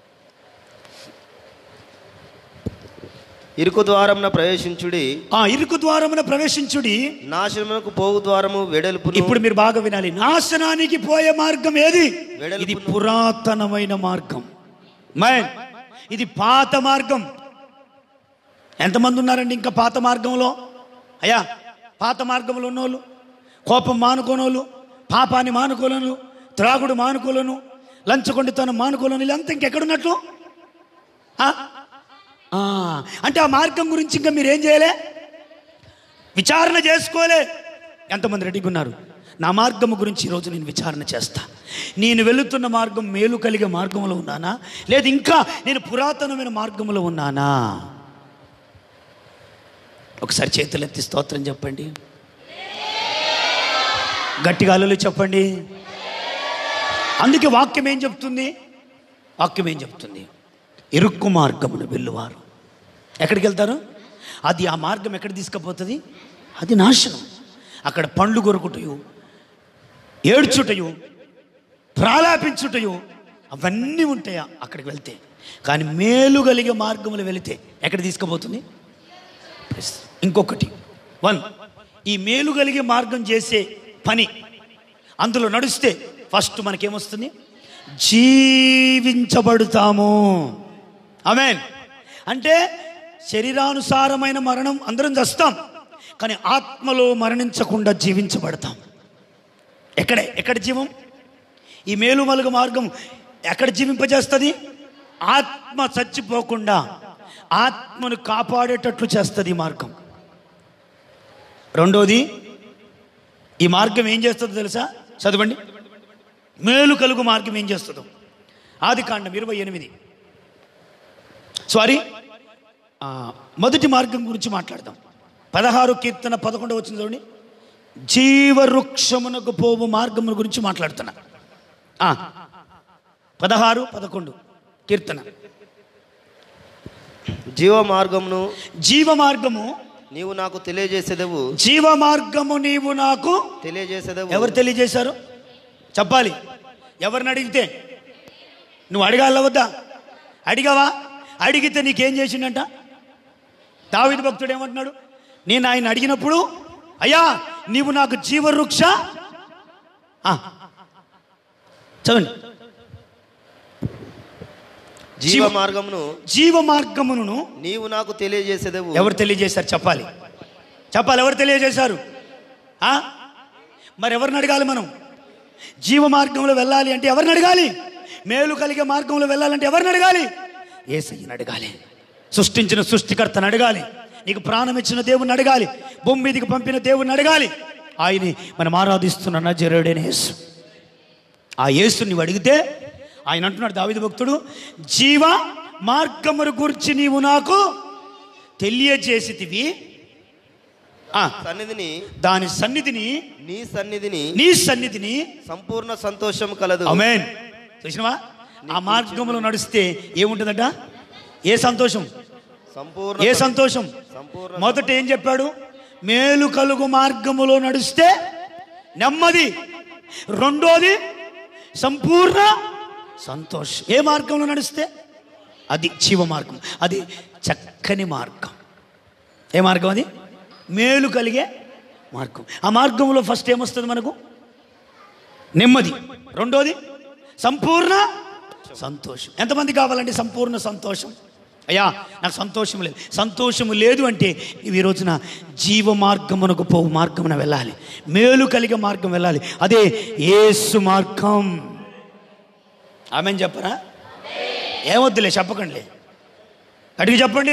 ఇరుకు ద్వారమున ప్రవేశించుడి, ఆ ఇరుకు ద్వారమున ప్రవేశించుడి, నాశనమునకు పోవు ద్వారము వెడల్పు. ఇప్పుడు మీరు బాగా వినాలి. నాశనానికి పోయే మార్గం ఏది? ఇది పురాతనమైన మార్గం. మైన్ ఇది పాత మార్గం. ఎంతమంది ఉన్నారండి ఇంకా పాత మార్గంలో? అయ్యా పాత మార్గంలో ఉన్నోళ్ళు, కోపం మానుకోనోళ్ళు, పాపాన్ని మానుకోలను, త్రాగుడు మానుకోలను, లంచగొండితనం మానుకోలను, ఇలాంతా ఇంకెక్కడున్నట్లు? అంటే ఆ మార్గం గురించి ఇంకా మీరేం చేయలే, విచారణ చేసుకోలే. ఎంతమంది రెడీగా ఉన్నారు? నా మార్గము గురించి ఈరోజు నేను విచారణ చేస్తా. నేను వెళుతున్న మార్గం మేలు కలిగే మార్గంలో ఉన్నానా, లేదు ఇంకా నేను పురాతనమైన మార్గంలో ఉన్నానా? ఒకసారి చేతులెత్తి స్తోత్రం చెప్పండి, గట్టిగా అలలు చెప్పండి. అందుకే వాక్యం ఏం చెప్తుంది? వాక్యం ఏం చెప్తుంది? ఇరుక్కు మార్గమును వెళ్ళువారు ఎక్కడికి వెళ్తారు? అది ఆ మార్గం ఎక్కడ తీసుకుపోతుంది? అది నాశనం. అక్కడ పండ్లు కొరుకుటయు, ఏడ్చుటయు, ప్రాలాపించుటయు అవన్నీ ఉంటాయా అక్కడికి వెళ్తే? కానీ మేలు కలిగే మార్గములు వెళితే ఎక్కడ తీసుకుపోతుంది? ఇంకొకటి వన్, ఈ మేలు కలిగే మార్గం చేసే పని అందులో నడిస్తే ఫస్ట్ మనకేమొస్తుంది? జీవించబడుతాము. ఆమేన్. అంటే శరీరానుసారమైన మరణం అందరం చస్తాం, కానీ ఆత్మలో మరణించకుండా జీవించబడతాం. ఎక్కడే ఎక్కడ జీవం? ఈ మేలు మలుగు మార్గం ఎక్కడ జీవింపజేస్తుంది? ఆత్మ చచ్చిపోకుండా ఆత్మను కాపాడేటట్లు చేస్తుంది ఈ మార్గం. రెండోది, ఈ మార్గం ఏం చేస్తుందో తెలుసా? చదవండి. మేలు కలుగు మార్గం ఏం చేస్తుందో ఆది కాండం ఇరవై ఎనిమిది సారీ మొదటి మార్గం గురించి మాట్లాడదాం. పదహారు కీర్తన పదకొండు వచ్చింది చూడండి. జీవవృక్షమునకు పోవు మార్గము గురించి మాట్లాడుతున్నా. పదహారు పదకొండు కీర్తన. జీవ మార్గమును జీవ మార్గము నీవు నాకు తెలియజేసేదవు. జీవ మార్గము నీవు నాకు తెలియజేసేదవు. ఎవరు తెలియజేశారు చెప్పాలి? ఎవరిని అడిగితే? నువ్వు అడగాల వద్దా? అడిగావా? అడిగితే నీకేం చేసిండంట? దావీదు భక్తుడు ఏమంటున్నాడు? నేను ఆయన అడిగినప్పుడు, అయ్యా నీవు నాకు జీవవృక్ష చదవండి. జీవ మార్గమును జీవ మార్గమును నీవు నాకు తెలియజేసేదవు. ఎవరు తెలియజేశారు చెప్పాలి? చెప్పాలి, ఎవరు తెలియజేశారు? మరి ఎవరిని అడగాలి మనం? జీవ మార్గంలో వెళ్ళాలి అంటే ఎవరిని అడగాలి? మేలు కలిగే మార్గంలో వెళ్ళాలంటే ఎవరిని అడగాలి? యేసయ్యని అడగాలి. సృష్టించిన సృష్టికర్తను అడగాలి. నీకు ప్రాణం ఇచ్చిన దేవుని అడగాలి. భూమి మీదకి పంపిన దేవుని అడగాలి. ఆయన్ని మనం ఆరాధిస్తున్న నజరేయుడైన యేసు. ఆ యేసు నీవు అడిగితే ఆయన అంటున్నాడు దావీదు భక్తుడు, జీవ మార్గమును గురించి నీవు నాకు తెలియజేసితివి. సన్నిధిని దాని సన్నిధిని నీ సన్నిధిని నీ సన్నిధిని సంపూర్ణ సంతోషం కలదు. ఆమేన్. చూసినవా? ఆ మార్గంలో నడిస్తే ఏముంటుందట? ఏ సంతోషం? సంపూర్ణ ఏ సంతోషం? మొదట ఏం చెప్పాడు? మేలు కలుగు మార్గములో నడిస్తే నెమ్మది. రెండోది సంపూర్ణ సంతోషం. ఏ మార్గంలో నడిస్తే? అది జీవ మార్గం. అది చక్కని మార్గం. ఏ మార్గం అది? మేలు కలిగే మార్గం. ఆ మార్గంలో ఫస్ట్ ఏమొస్తుంది మనకు? నెమ్మది. రెండోది సంపూర్ణ సంతోషం. ఎంతమంది కావాలండి సంపూర్ణ సంతోషం? అయ్యా నాకు సంతోషం లేదు. సంతోషము లేదు అంటే ఇవి ఈ రోజున జీవ మార్గమునకు పోవు మార్గమున వెళ్ళాలి. మేలు కలిగే మార్గం వెళ్ళాలి. అదే యేసు మార్గం. ఆమెన్ చెప్పరా? ఏమొద్దులే, చెప్పకండి, అడిగి చెప్పండి.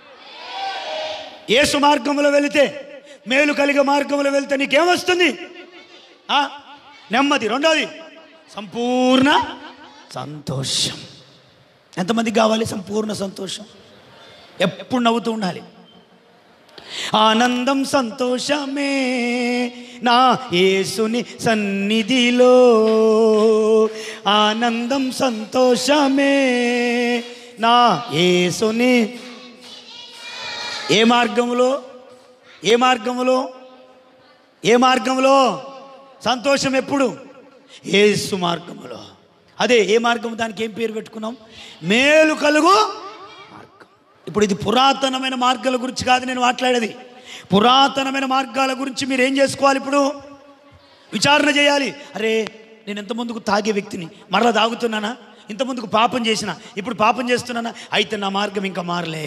యేసు మార్గంలో వెళితే, మేలు కలిగే మార్గంలో వెళితే నీకేమొస్తుంది? నెమ్మది. రెండోది సంపూర్ణ సంతోషం. ఎంతమందికి కావాలి సంపూర్ణ సంతోషం? ఎప్పుడు నవ్వుతూ ఉండాలి. ఆనందం సంతోషమే నా యేసుని సన్నిధిలో, ఆనందం సంతోషమే నా యేసుని. ఏ మార్గములో? ఏ మార్గములో? ఏ మార్గంలో సంతోషం? ఎప్పుడు? యేసు మార్గములో. అదే ఏ మార్గం? దానికి ఏం పేరు పెట్టుకున్నాం? మేలు కలుగు మార్గం. ఇప్పుడు ఇది పురాతనమైన మార్గాల గురించి కాదు నేను మాట్లాడేది. పురాతనమైన మార్గాల గురించి మీరు ఏం చేసుకోవాలి? ఇప్పుడు విచారణ చేయాలి. అరే నేను ఇంత ముందుకు తాగే వ్యక్తిని, మరలా తాగుతున్నానా? ఇంత ముందుకు పాపం చేసిన, ఇప్పుడు పాపం చేస్తున్నానా? అయితే నా మార్గం ఇంకా మారలే.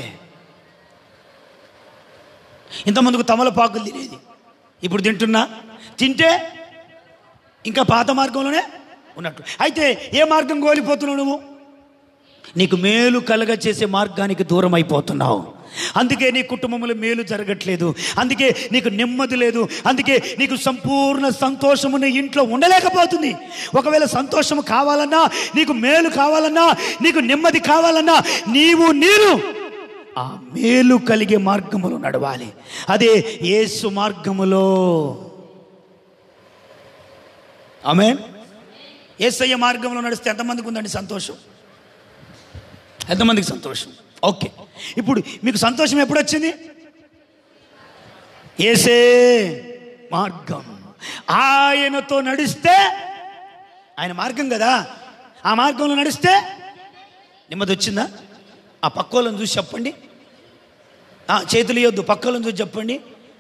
ఇంత ముందుకు తమలపాకులు తినేది, ఇప్పుడు తింటున్నా. తింటే ఇంకా పాత మార్గంలోనే ఉన్నట్టు. అయితే ఏ మార్గం కోల్పోతున్నావు నువ్వు? నీకు మేలు కలగ చేసే మార్గానికి దూరం అయిపోతున్నావు. అందుకే నీ కుటుంబంలో మేలు జరగట్లేదు, అందుకే నీకు నెమ్మది లేదు, అందుకే నీకు సంపూర్ణ సంతోషము నీ ఇంట్లో ఉండలేకపోతుంది. ఒకవేళ సంతోషము కావాలన్నా, నీకు మేలు కావాలన్నా, నీకు నెమ్మది కావాలన్నా, నీవు నేను ఆ మేలు కలిగే మార్గములో నడవాలి. అదే యేసు మార్గములో. ఆమేన్. యేసయ్య మార్గంలో నడిస్తే ఎంతమందికి ఉందండి సంతోషం? ఎంతమందికి సంతోషం? ఓకే, ఇప్పుడు మీకు సంతోషం ఎప్పుడు వచ్చింది? యేసే మార్గం. ఆయనతో నడిస్తే, ఆయన మార్గం కదా, ఆ మార్గంలో నడిస్తే నెమ్మది వచ్చిందా? ఆ పక్కోళ్ళని చూసి చెప్పండి. చేతులు ఇవ్వద్దు, పక్కోళ్ళని చూసి చెప్పండి.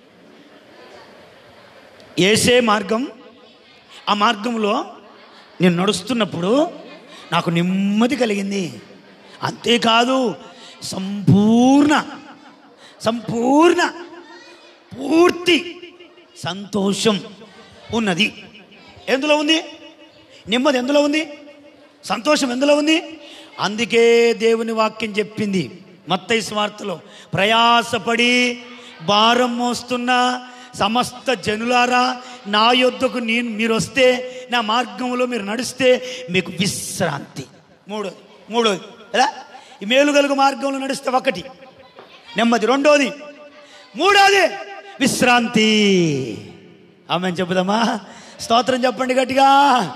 యేసే మార్గం. ఆ మార్గంలో నేను నడుస్తున్నప్పుడు నాకు నెమ్మది కలిగింది. అంతేకాదు, సంపూర్ణ సంపూర్ణ పూర్తి సంతోషం ఉన్నది. ఎందులో ఉంది నెమ్మది? ఎందులో ఉంది సంతోషం? ఎందులో ఉంది? అందుకే దేవుని వాక్యం చెప్పింది మత్తయి సువార్తలో, ప్రయాసపడి భారం మోస్తున్న సమస్త జనులారా నా యొద్దకు నేను మీరు వస్తే, నా మార్గంలో మీరు నడిస్తే మీకు విశ్రాంతి. మూడోది మూడోది కదా, ఈ మేలు కలుగు మార్గంలో నడిస్తే ఒకటి నెమ్మది, రెండోది, మూడోది విశ్రాంతి. ఆమేన్ చెప్పుదామా? స్తోత్రం చెప్పండి గట్టిగా.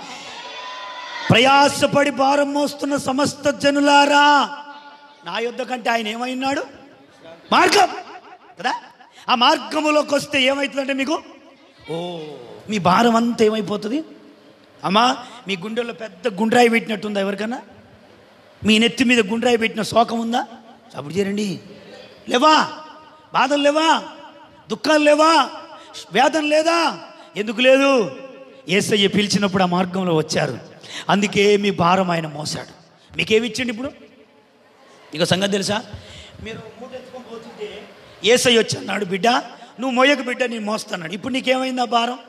ప్రయాసపడి భారం మోస్తున్న సమస్త జనులారా నా యొద్ద కంటే ఆయన ఏమైనాడు? మార్గం కదా. ఆ మార్గములోకి వస్తే ఏమవుతుందంటే మీకు ఓ మీ భారం అంతా ఏమైపోతుంది? అమ్మా, మీ గుండెల్లో పెద్ద గుండ్రాయి పెట్టినట్టుందా? ఎవరికన్నా మీ నెత్తి మీద గుండ్రాయి పెట్టిన శోకం ఉందా? అప్పుడు చేయండి. లేవా? బాధలు లేవా? దుఃఖాలు లేవా? వేదన లేదా? ఎందుకు లేదు? యేసయ్య పిలిచినప్పుడు ఆ మార్గంలో వచ్చారు. అందుకే మీ భారం ఆయన మోసాడు. మీకేమిచ్చండి ఇప్పుడు? ఇక సంగతి తెలుసా? మీరు మూట ఎత్తుకొని పోతుంటే యేసయ్య వచ్చి అన్నాడు, బిడ్డ నువ్వు మోయకు బిడ్డ, నేను మోస్తున్నాడు. ఇప్పుడు నీకేమైంది ఆ భారం?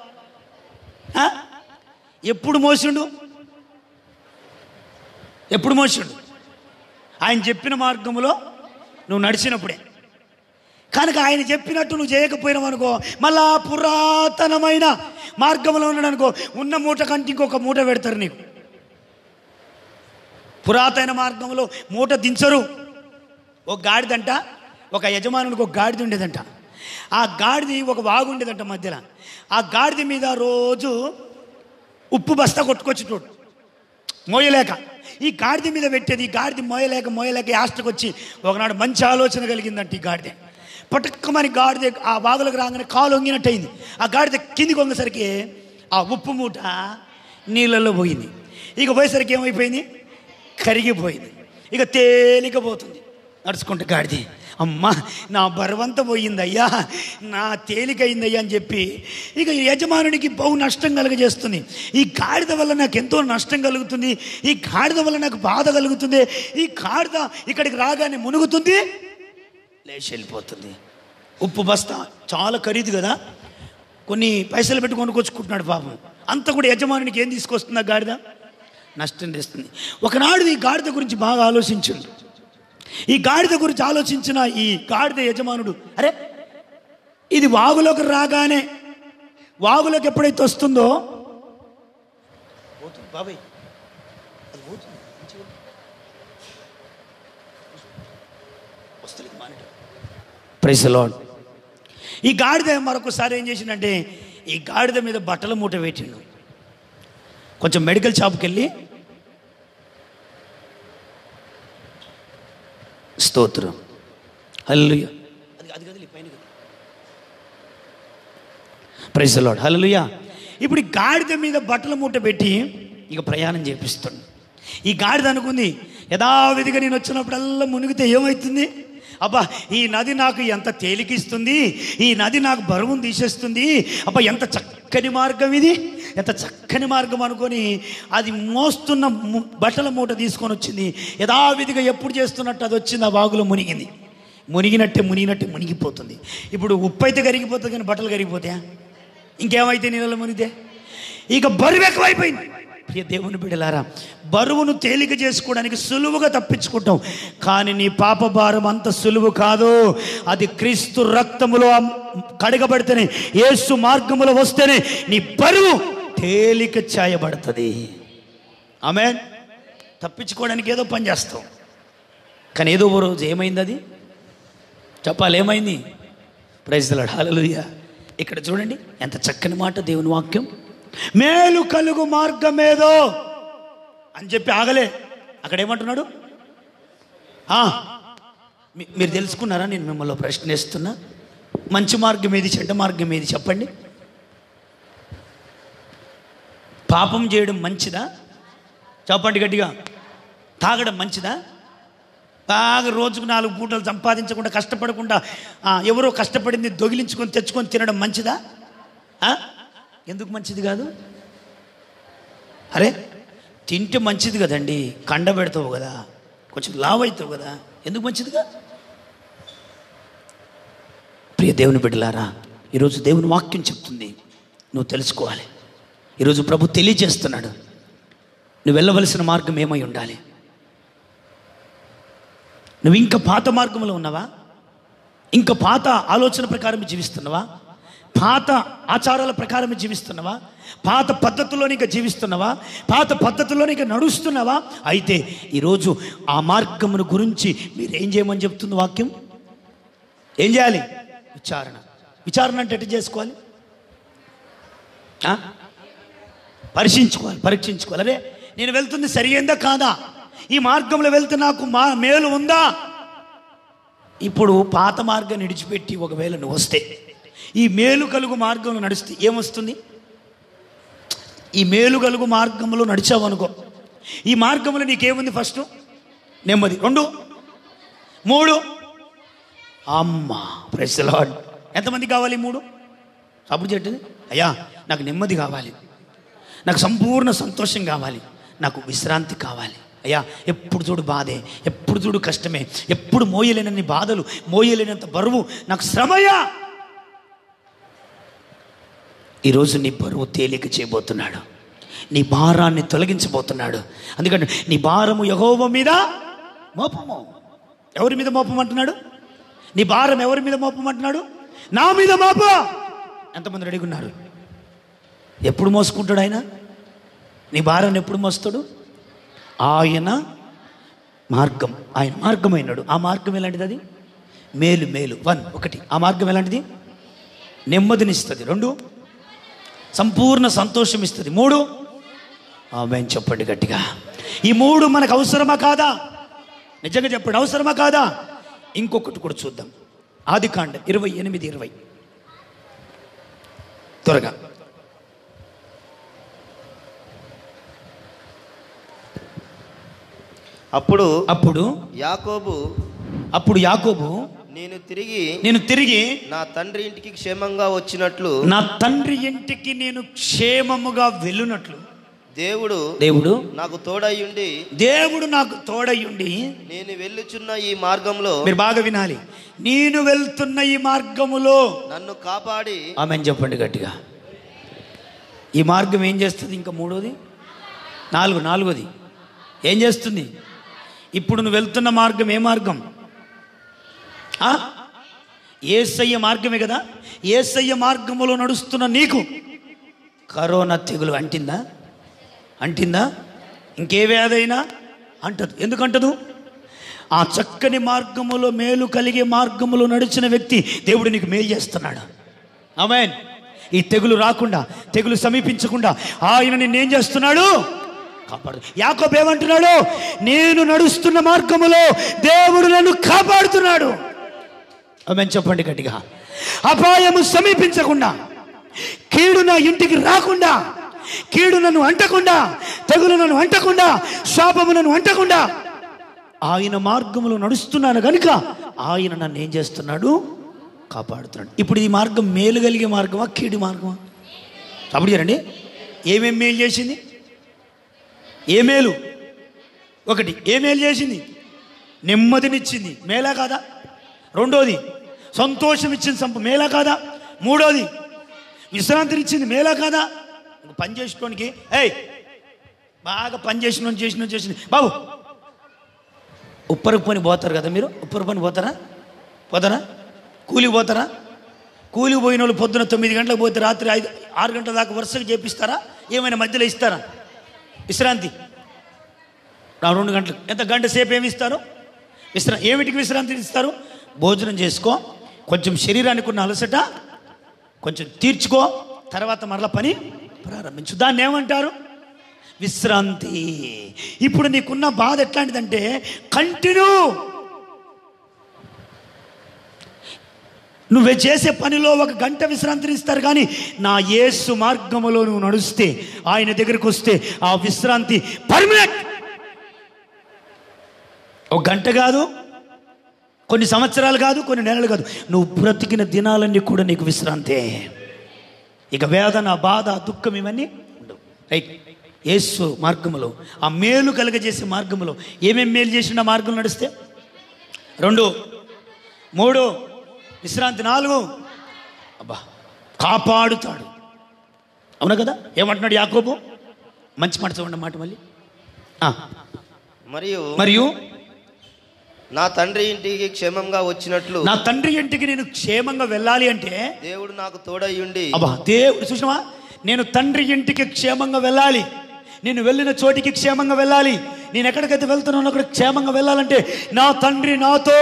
ఎప్పుడు మోసిండు? ఎప్పుడు మోసిండు? ఆయన చెప్పిన మార్గంలో నువ్వు నడిచినప్పుడే. కనుక ఆయన చెప్పినట్టు నువ్వు చేయకపోయినావు అనుకో, మళ్ళా పురాతనమైన మార్గంలో ఉన్నాడు అనుకో, ఉన్న మూట కంటే ఇంకొక మూట పెడతారు నీకు. పురాతన మార్గంలో మూట దించరు. ఒక గాడిదంట, ఒక యజమానునికి ఒక గాడిద ఉండేదంట. ఆ గాడిది ఒక వాగు ఉండేదంట మధ్యలో. ఆ గాడిద మీద రోజు ఉప్పు బస్తా కొట్టుకొచ్చేటోడు మోయలేక. ఈ గాడిద మీద పెట్టేది. ఈ గాడిద మోయలేక మోయలేక యాస్టకు వచ్చి ఒకనాడు మంచి ఆలోచన కలిగిందంట. ఈ గాడిద పట్టుకమని గాడిద ఆ వాగులకు రాగానే కాలు వంగినట్టు అయింది. ఆ గాడిద కిందికి వంగేసరికి ఆ ఉప్పు మూట నీళ్ళల్లో పోయింది. ఇక పోయేసరికి ఏమైపోయింది? కరిగిపోయింది. ఇక తేలిక పోతుంది నడుచుకుంటే గాడిద. అమ్మా, నా బరువంతా పోయిందయ్యా, నా తేలికయిందయ్యా అని చెప్పి ఇక యజమానునికి బహు నష్టం కలుగజేస్తుంది. ఈ గాడిద వల్ల నాకు ఎంతో నష్టం కలుగుతుంది, ఈ గాడిద వల్ల నాకు బాధ కలుగుతుంది, ఈ గాడిద ఇక్కడికి రాగానే మునుగుతుంది, లేచి వెళ్ళిపోతుంది. ఉప్పు బస్తా చాలా ఖరీదు కదా, కొన్ని పైసలు పెట్టి కొనుక్కొచ్చుకుంటున్నాడు పాపం. అంత కూడా యజమానునికి ఏం తీసుకొస్తుంది? ఆ గాడిద నష్టం తెస్తుంది. ఒకనాడు ఈ గాడిద గురించి బాగా ఆలోచించండి. ఈ గాడిద గురించి ఆలోచించిన ఈ గాడిద యజమానుడు, అరే ఇది వాగులోకి రాగానే, వాగులోకి ఎప్పుడైతే వస్తుందో బాబాయ్ ప్రైజ్ ది లార్డ్. ఈ గాడిద మరొకసారి ఏం చేసిందంటే, ఈ గాడిద మీద బట్టల మూట పెట్టిండు. కొంచెం మెడికల్ షాప్కి వెళ్ళి, స్తోత్రం హల్లెలూయా, ప్రైజ్ ది లార్డ్ హల్లెలూయా. ఇప్పుడు ఈ గాడిద మీద బట్టల మూట పెట్టి ఇక ప్రయాణం చేపిస్తాడు. ఈ గాడిద అనుకుంది, యథావిధిగా నేను వచ్చినప్పుడల్లా మునిగితే ఏమవుతుంది? అబ్బా, ఈ నది నాకు ఎంత తేలికిస్తుంది, ఈ నది నాకు బరువును తీసేస్తుంది, అబ్బా ఎంత చక్కని మార్గం ఇది, ఎంత చక్కని మార్గం అనుకొని అది మోస్తున్న బట్టల మూట తీసుకొని వచ్చింది. యథావిధిగా ఎప్పుడు చేస్తున్నట్టు అది వచ్చింది, ఆ వాగులో మునిగింది. మునిగినట్టే మునిగినట్టే మునిగిపోతుంది. ఇప్పుడు ఉప్పు అయితే కరిగిపోతుంది, కానీ బట్టలు కరిగిపోతాయా? ఇంకేమైతే నీళ్ళలో మునిగితే? ఇక బరువు ఎక్కువైపోయింది. ప్రియ దేవుని బిడ్డలారా, బరువును తేలిక చేసుకోవడానికి సులువుగా తప్పించుకుంటాం, కానీ నీ పాప భారం అంత సులువు కాదు. అది క్రీస్తు రక్తములో కడగబడితేనే, యేసు మార్గములో వస్తేనే నీ బరువు తేలిక చేయబడుతుంది. ఆమేన్. తప్పించుకోవడానికి ఏదో పని చేస్తాం, కానీ ఏదో ఓ రోజు ఏమైంది, అది చెప్పాలి. ఏమైంది? ప్రైజ్ ది లార్డ్, హల్లెలూయా. ఇక్కడ చూడండి ఎంత చక్కని మాట దేవుని వాక్యం. మేలు కలుగు మార్గమేదో అని చెప్పి ఆగలే. అక్కడ ఏమంటున్నాడు? మీరు తెలుసుకున్నారా? నేను మిమ్మల్ని ప్రశ్నిస్తున్నా. మంచి మార్గం ఏది, చెడ్డ మార్గం ఏది చెప్పండి. పాపం చేయడం మంచిదా? చెప్పండి గట్టిగా. తాగడం మంచిదా? బాగా రోజుకు నాలుగు పూటలు సంపాదించకుండా, కష్టపడకుండా, ఎవరో కష్టపడింది దొగిలించుకొని తెచ్చుకొని తినడం మంచిదా? ఎందుకు మంచిది కాదు? అరే తింటే మంచిది కదండి, కండ పెడతావు కదా, కొంచెం లావు అవుతావు కదా, ఎందుకు మంచిదిగా? ప్రియ దేవుని బిడ్డలారా, ఈరోజు దేవుని వాక్యం చెప్తుంది, నువ్వు తెలుసుకోవాలి. ఈరోజు ప్రభు తెలియజేస్తున్నాడు, నువ్వు వెళ్ళవలసిన మార్గం ఏమై ఉండాలి. నువ్వు ఇంకా పాత మార్గంలో ఉన్నావా? ఇంకా పాత ఆలోచన ప్రకారం జీవిస్తున్నావా? పాత ఆచారాల ప్రకారం జీవిస్తున్నావా? పాత పద్ధతుల్లోనే ఇంకా జీవిస్తున్నావా? పాత పద్ధతుల్లోనే ఇంకా నడుస్తున్నావా? అయితే ఈరోజు ఆ మార్గమును గురించి మీరు ఏం చేయమని చెప్తుంది వాక్యం? ఏం చేయాలి? విచారణ. విచారణ అంటే ఎట్లా చేసుకోవాలి? పరీక్షించుకోవాలి, పరీక్షించుకోవాలి. అరే నేను వెళ్తుంది సరి అయిందా కాదా? ఈ మార్గంలో వెళ్తే నాకు మా మేలు ఉందా? ఇప్పుడు పాత మార్గాన్ని విడిచిపెట్టి ఒకవేళ నువ్వు వస్తే, ఈ మేలు కలుగు మార్గంలో నడిస్తే ఏమొస్తుంది? ఈ మేలు కలుగు మార్గంలో నడిచావు అనుకో, ఈ మార్గంలో నీకేముంది? ఫస్ట్ నెమ్మది, రెండు, మూడు అమ్మ ప్రైజ్ ది లార్డ్. ఎంతమంది కావాలి? మూడు. అప్పుడు చెట్టింది, అయ్యా నాకు నెమ్మది కావాలి, నాకు సంపూర్ణ సంతోషం కావాలి, నాకు విశ్రాంతి కావాలి. అయ్యా ఎప్పుడు చూడు బాధే, ఎప్పుడు చూడు కష్టమే, ఎప్పుడు మోయలేనన్ని బాధలు, మోయలేనంత బరువు, నాకు శ్రమయ్యా. ఈరోజు నీ బరువు తేలిక చేయబోతున్నాడు, నీ భారాన్ని తొలగించబోతున్నాడు. అందుకని నీ భారము యెహోవా మీద మోపము. ఎవరి మీద మోపమంటున్నాడు? నీ భారం ఎవరి మీద మోపమంటున్నాడు? నా మీద మోప. ఎంతమంది రెడీగా ఉన్నారు? ఎప్పుడు మోసుకుంటాడు ఆయన? నీ భారాన్ని ఎప్పుడు మోస్తాడు? ఆయన మార్గం, ఆయన మార్గం అయినాడు. ఆ మార్గం ఎలాంటిది? అది మేలు. మేలు వన్ ఒకటి. ఆ మార్గం ఎలాంటిది? నెమ్మదినిస్తుంది. రెండు, సంపూర్ణ సంతోషం ఇస్తుంది. మూడు, ఆమేన్ చెప్పండి గట్టిగా. ఈ మూడు మనకు అవసరమా కాదా? నిజంగా చెప్పండి, అవసరమా కాదా? ఇంకొకటి కూడా చూద్దాం. ఆదికాండం ఇరవై ఎనిమిది ఇరవై త్వరగా. అప్పుడు అప్పుడు యాకోబు అప్పుడు యాకోబు నేను తిరిగి నేను తిరిగి నా తండ్రి ఇంటికి క్షేమంగా వచ్చినట్లు, నా తండ్రి ఇంటికి నేను క్షేమముగా వెళ్ళునట్లు దేవుడు దేవుడు నాకు తోడయ్యుండి దేవుడు నాకు తోడయ్యుండి నేను వెళ్ళుచున్న ఈ మార్గంలో, మీరు బాగా వినాలి, నేను వెళ్తున్న ఈ మార్గములో నన్ను కాపాడి. ఆమేన్ చెప్పండి గట్టిగా. ఈ మార్గం ఏం చేస్తుంది? ఇంకా మూడోది, నాలుగు నాలుగోది ఏం చేస్తుంది? ఇప్పుడు నువ్వు వెళ్తున్న మార్గం ఏ మార్గం? యేసయ్య మార్గమే కదా. యేసయ్య మార్గములో నడుస్తున్న నీకు కరోనా తెగులు అంటిందా? అంటిందా? ఇంకే వ్యాధైనా అంటదు. ఎందుకంటదు? ఆ చక్కని మార్గములో, మేలు కలిగే మార్గములో నడిచిన వ్యక్తి దేవుడు నీకు మేలు చేస్తున్నాడు. ఆమేన్. ఈ తెగులు రాకుండా, తెగులు సమీపించకుండా ఆయన నిన్నేం చేస్తున్నాడు? కాపాడు. యాకోబు ఏమంటున్నాడు? నేను నడుస్తున్న మార్గములో దేవుడు నన్ను కాపాడుతున్నాడు. ఆమేన్ చెప్పండి గట్టిగా. అపాయము సమీపించకుండా, కీడు నా ఇంటికి రాకుండా, కీడు నన్ను అంటకుండా, తెగులు నన్ను అంటకుండా, శాపము నన్ను అంటకుండా ఆయన మార్గములో నడుస్తున్నాను కనుక ఆయన నన్ను ఏం చేస్తున్నాడు? కాపాడుతున్నాడు. ఇప్పుడు ఈ మార్గం మేలు కలిగే మార్గమా, కీడు మార్గమా? అప్పుడు చూడండి, ఏమేం మేలు చేసింది? ఏ మేలు? ఒకటి, ఏ మేలు చేసింది? నెమ్మదినిచ్చింది. మేలా కాదా? రెండోది, సంతోషం ఇచ్చింది. సంప మేలా కాదా? మూడోది, విశ్రాంతినిచ్చింది. మేలా కాదా? పని చేసుకోనికి ఏయ్ బాగా పని చేసిన చేసిన చేసిన బాబు ఉప్పరకు పని పోతారు కదా మీరు, ఉప్పరు పని పోతారా పోతారా కూలికి పోతారా? కూలికి పోయిన వాళ్ళు పొద్దున తొమ్మిది గంటలకు పోతే రాత్రి ఐదు ఆరు గంటల దాకా వరుసగా చేపిస్తారా? ఏమైనా మధ్యలో ఇస్తారా విశ్రాంతి? రెండు గంటలు ఎంత గంట సేపు ఏమి ఇస్తారు విశ్రా ఏమిటికి విశ్రాంతి ఇస్తారు? భోజనం చేసుకో, కొంచెం శరీరానికి ఉన్న అలసట కొంచెం తీర్చుకో, తర్వాత మరలా పని ప్రారంభించు. దాన్ని ఏమంటారు? విశ్రాంతి. ఇప్పుడు నీకున్న బాధ ఎట్లాంటిదంటే కంటిన్యూ, నువ్వే చేసే పనిలో ఒక గంట విశ్రాంతిని ఇస్తారు, కానీ నా యేసు మార్గములో నువ్వు నడుస్తే, ఆయన దగ్గరికి వస్తే ఆ విశ్రాంతి పర్మనెంట్. ఒక గంట కాదు, కొన్ని సంవత్సరాలు కాదు, కొన్ని నెలలు కాదు, నువ్వు బ్రతికిన దినాలన్నీ కూడా నీకు విశ్రాంతే. ఇక వేదన, బాధ, దుఃఖం ఇవన్నీ ఉండవు. రైట్. యేసు మార్గములో, ఆ మేలు కలుగజేసే మార్గములో ఏమేమి మేలు చేసిన మార్గం నడిస్తే? రెండు, మూడు విశ్రాంతి, నాలుగు అబ్బా కాపాడుతాడు. అవునా కదా? ఏమంటున్నాడు యాకోబు? మంచి మాట చూడండి మాట మళ్ళీ. మరియు మరియు నా తండ్రి ఇంటికి క్షేమంగా వచ్చినట్లు, నా తండ్రి ఇంటికి నేను క్షేమంగా వెళ్ళాలి అంటే దేవుడు నాకు తోడయ్యుండి. అబ్బా దేవుడు చూసినవా, నేను తండ్రి ఇంటికి క్షేమంగా వెళ్ళాలి, నేను వెళ్ళిన చోటికి క్షేమంగా వెళ్ళాలి, నేను ఎక్కడికైతే వెళ్తున్నానో అక్కడ క్షేమంగా వెళ్ళాలంటే నా తండ్రి నాతో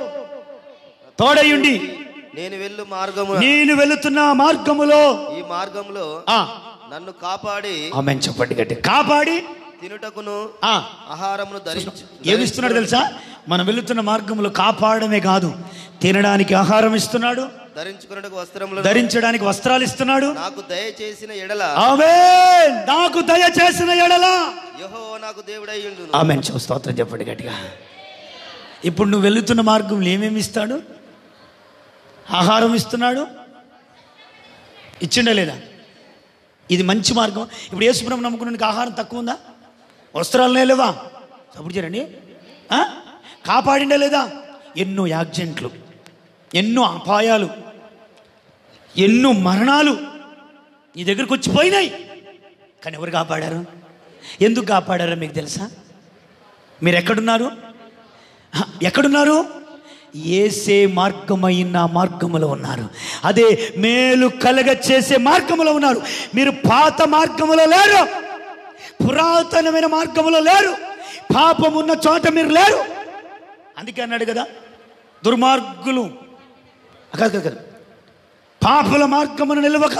తోడయ్యుండి, నేను వెళ్ళు మార్గము నేను వెళుతున్న మార్గములో, ఈ మార్గంలో నన్ను కాపాడి, ఆమేన్ చెప్పండి గట్టి, కాపాడి తినుటకును ఆ ఆహారమును ధరించి ఏమిస్తున్నాడు తెలుసా? మనం వెళుతున్న మార్గంలో కాపాడమే కాదు, తినడానికి ఆహారం ఇస్తున్నాడు, ధరించుకున్నట్టుకు వస్త్రములు, ధరించడానికి వస్త్రాలు ఇస్తున్నాడు. నాకు దయచేసిన ఎడల, ఆమేన్, నాకు దయచేసిన ఎడల యెహోవా నాకు దేవుడయ్యుండును. ఆమేన్ స్తోత్రం చెప్పండి గట్టిగా. ఇప్పుడు నువ్వు వెళుతున్న మార్గంలో ఏమేమి ఇస్తాడు? ఆహారం ఇస్తున్నాడు, ఇచ్చిండా లేదా? ఇది మంచి మార్గం. ఇప్పుడు యేసుప్రభువు నమ్ముకున్నానికి ఆహారం తక్కువ ఉందా? వస్త్రాలనే లేవా? సపోర్ట్ చేయండి. కాపాడిండే లేదా? ఎన్నో యాక్సిడెంట్లు, ఎన్నో అపాయాలు, ఎన్నో మరణాలు నీ దగ్గరకు వచ్చి పోయినాయి, కానీ ఎవరు కాపాడారు? ఎందుకు కాపాడారో మీకు తెలుసా? మీరు ఎక్కడున్నారు? ఎక్కడున్నారు? ఏసే మార్గమైన మార్గములో ఉన్నారు. అదే మేలు కలగ చేసే మార్గములో ఉన్నారు. మీరు పాత మార్గములో లేరు, పురాతనమైన మార్గములో లేరు, పాపం ఉన్న చోట మీరు లేరు. అందుకే అన్నాడు కదా, దుర్మార్గులు కాదు పాపుల మార్గమును నిలవక,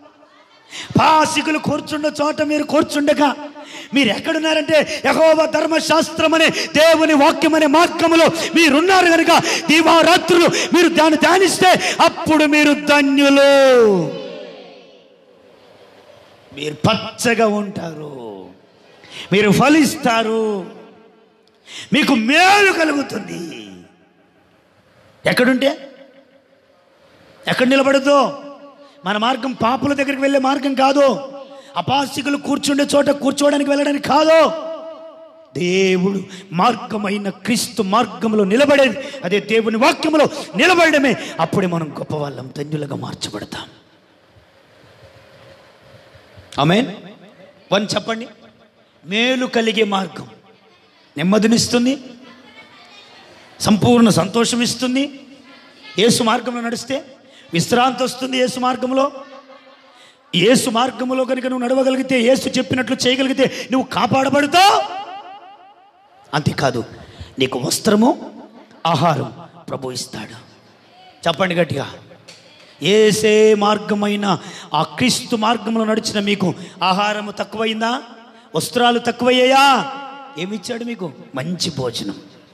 పాసికులు కూర్చున్న చోట మీరు కూర్చుండక, మీరు ఎక్కడున్నారంటే యెహోవా ధర్మశాస్త్రం అనే దేవుని వాక్యం అనే మార్గములో మీరున్నారు కనుక దివారాత్రులు మీరు దాన్ని ధ్యానిస్తే అప్పుడు మీరు ధన్యులు, మీరు పచ్చగా ఉంటారు, మీరు ఫలిస్తారు, మీకు మేలు కలుగుతుంది. ఎక్కడుంటే ఎక్కడ నిలబడద్దు? మన మార్గం పాపుల దగ్గరికి వెళ్ళే మార్గం కాదు, అపాసికులు కూర్చుండే చోట కూర్చోవడానికి వెళ్ళడానికి కాదు. దేవుడు మార్గమైన క్రీస్తు మార్గంలో నిలబడేది, అదే దేవుని వాక్యంలో నిలబడమే. అప్పుడే మనం గొప్ప వాళ్ళం, ధన్యులుగా మార్చబడతాం. ఆమేన్. వన్ చెప్పండి. మేలు కలిగే మార్గం నెమ్మదినిస్తుంది, సంపూర్ణ సంతోషం ఇస్తుంది. యేసు మార్గంలో నడిస్తే విశ్రాంతి వస్తుంది. యేసు మార్గంలో యేసు మార్గంలో కనుక నువ్వు నడవగలిగితే, యేసు చెప్పినట్లు చేయగలిగితే నువ్వు కాపాడబడతావు. అంతేకాదు, నీకు వస్త్రము, ఆహారం ప్రభు ఇస్తాడు. చెప్పండి గట్టిగా. యేసే మార్గమైన ఆ క్రీస్తు మార్గంలో నడిచిన మీకు ఆహారము తక్కువైందా? వస్త్రాలు తక్కువయ్యాయా? ఏమిచ్చాడు మీకు? మంచి భోజనం.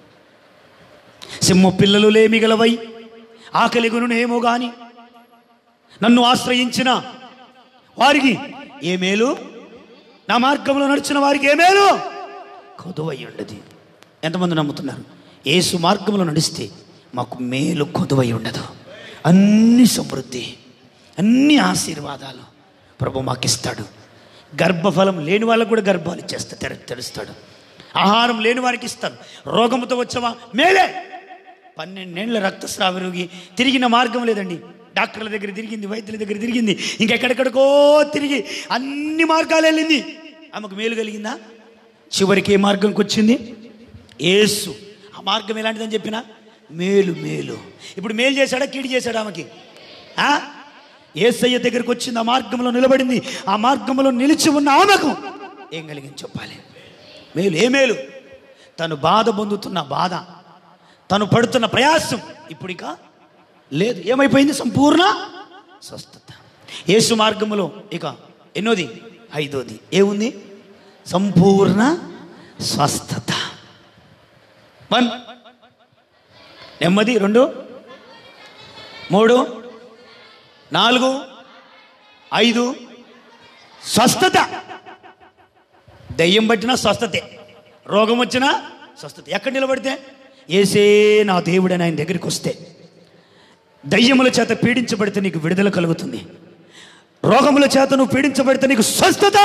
సింహ పిల్లలు లేమి గలవై ఆకలి గునునేమో గాని నన్ను ఆశ్రయించిన వారికి ఏ మేలు, నా మార్గంలో నడిచిన వారికి ఏ మేలు కొదువై ఉండదు. ఎంతమంది నమ్ముతున్నారు? యేసు మార్గంలో నడిస్తే మాకు మేలు కొదువై ఉండదు. అన్ని సమృద్ధి, అన్ని ఆశీర్వాదాలు ప్రభు మాకు ఇస్తాడు. గర్భఫలం లేని వాళ్ళకు కూడా గర్భాలు ఇచ్చేస్తా తెర తెరుస్తాడు. ఆహారం లేని వారికి ఇస్తాడు. రోగంతో వచ్చావా? మేలే. పన్నెండేళ్ల రక్తస్రావ రోగి తిరిగిన మార్గం లేదండి, డాక్టర్ల దగ్గర తిరిగింది, వైద్యుల దగ్గర తిరిగింది, ఇంకెక్కడెక్కడికో తిరిగి అన్ని మార్గాలు వెళ్ళింది. ఆమెకు మేలు కలిగిందా? చివరికి ఏ మార్గంకి వచ్చింది? యేసు. ఆ మార్గం ఎలాంటిదని చెప్పిన? మేలు. మేలు. ఇప్పుడు మేలు చేశాడా, కీడు చేశాడా ఆమెకి? యేసయ్య దగ్గరికి వచ్చింది, ఆ మార్గంలో నిలబడింది. ఆ మార్గంలో నిలిచి ఉన్న ఆమెకు ఏం కలిగింది చెప్పాలి? మేలు. ఏ మేలు? తను బాధ పొందుతున్న బాధ, తను పడుతున్న ప్రయాసం ఇప్పుడు ఇక లేదు. ఏమైపోయింది? సంపూర్ణ స్వస్థత. యేసు మార్గములో ఇక ఎన్నోది? ఐదోది. ఏముంది? సంపూర్ణ స్వస్థత. వన్ నెమ్మది, రెండు, మూడు, నాలుగు, ఐదు స్వస్థత. దయ్యం పట్టినా స్వస్థతే, రోగం వచ్చినా స్వస్థత. ఎక్కడ నిలబడితే? యేసే నా దేవుడని ఆయన దగ్గరికి వస్తే. దయ్యముల చేత పీడించబడితే నీకు విడుదల కలుగుతుంది. రోగముల చేత నువ్వు పీడించబడితే నీకు స్వస్థత.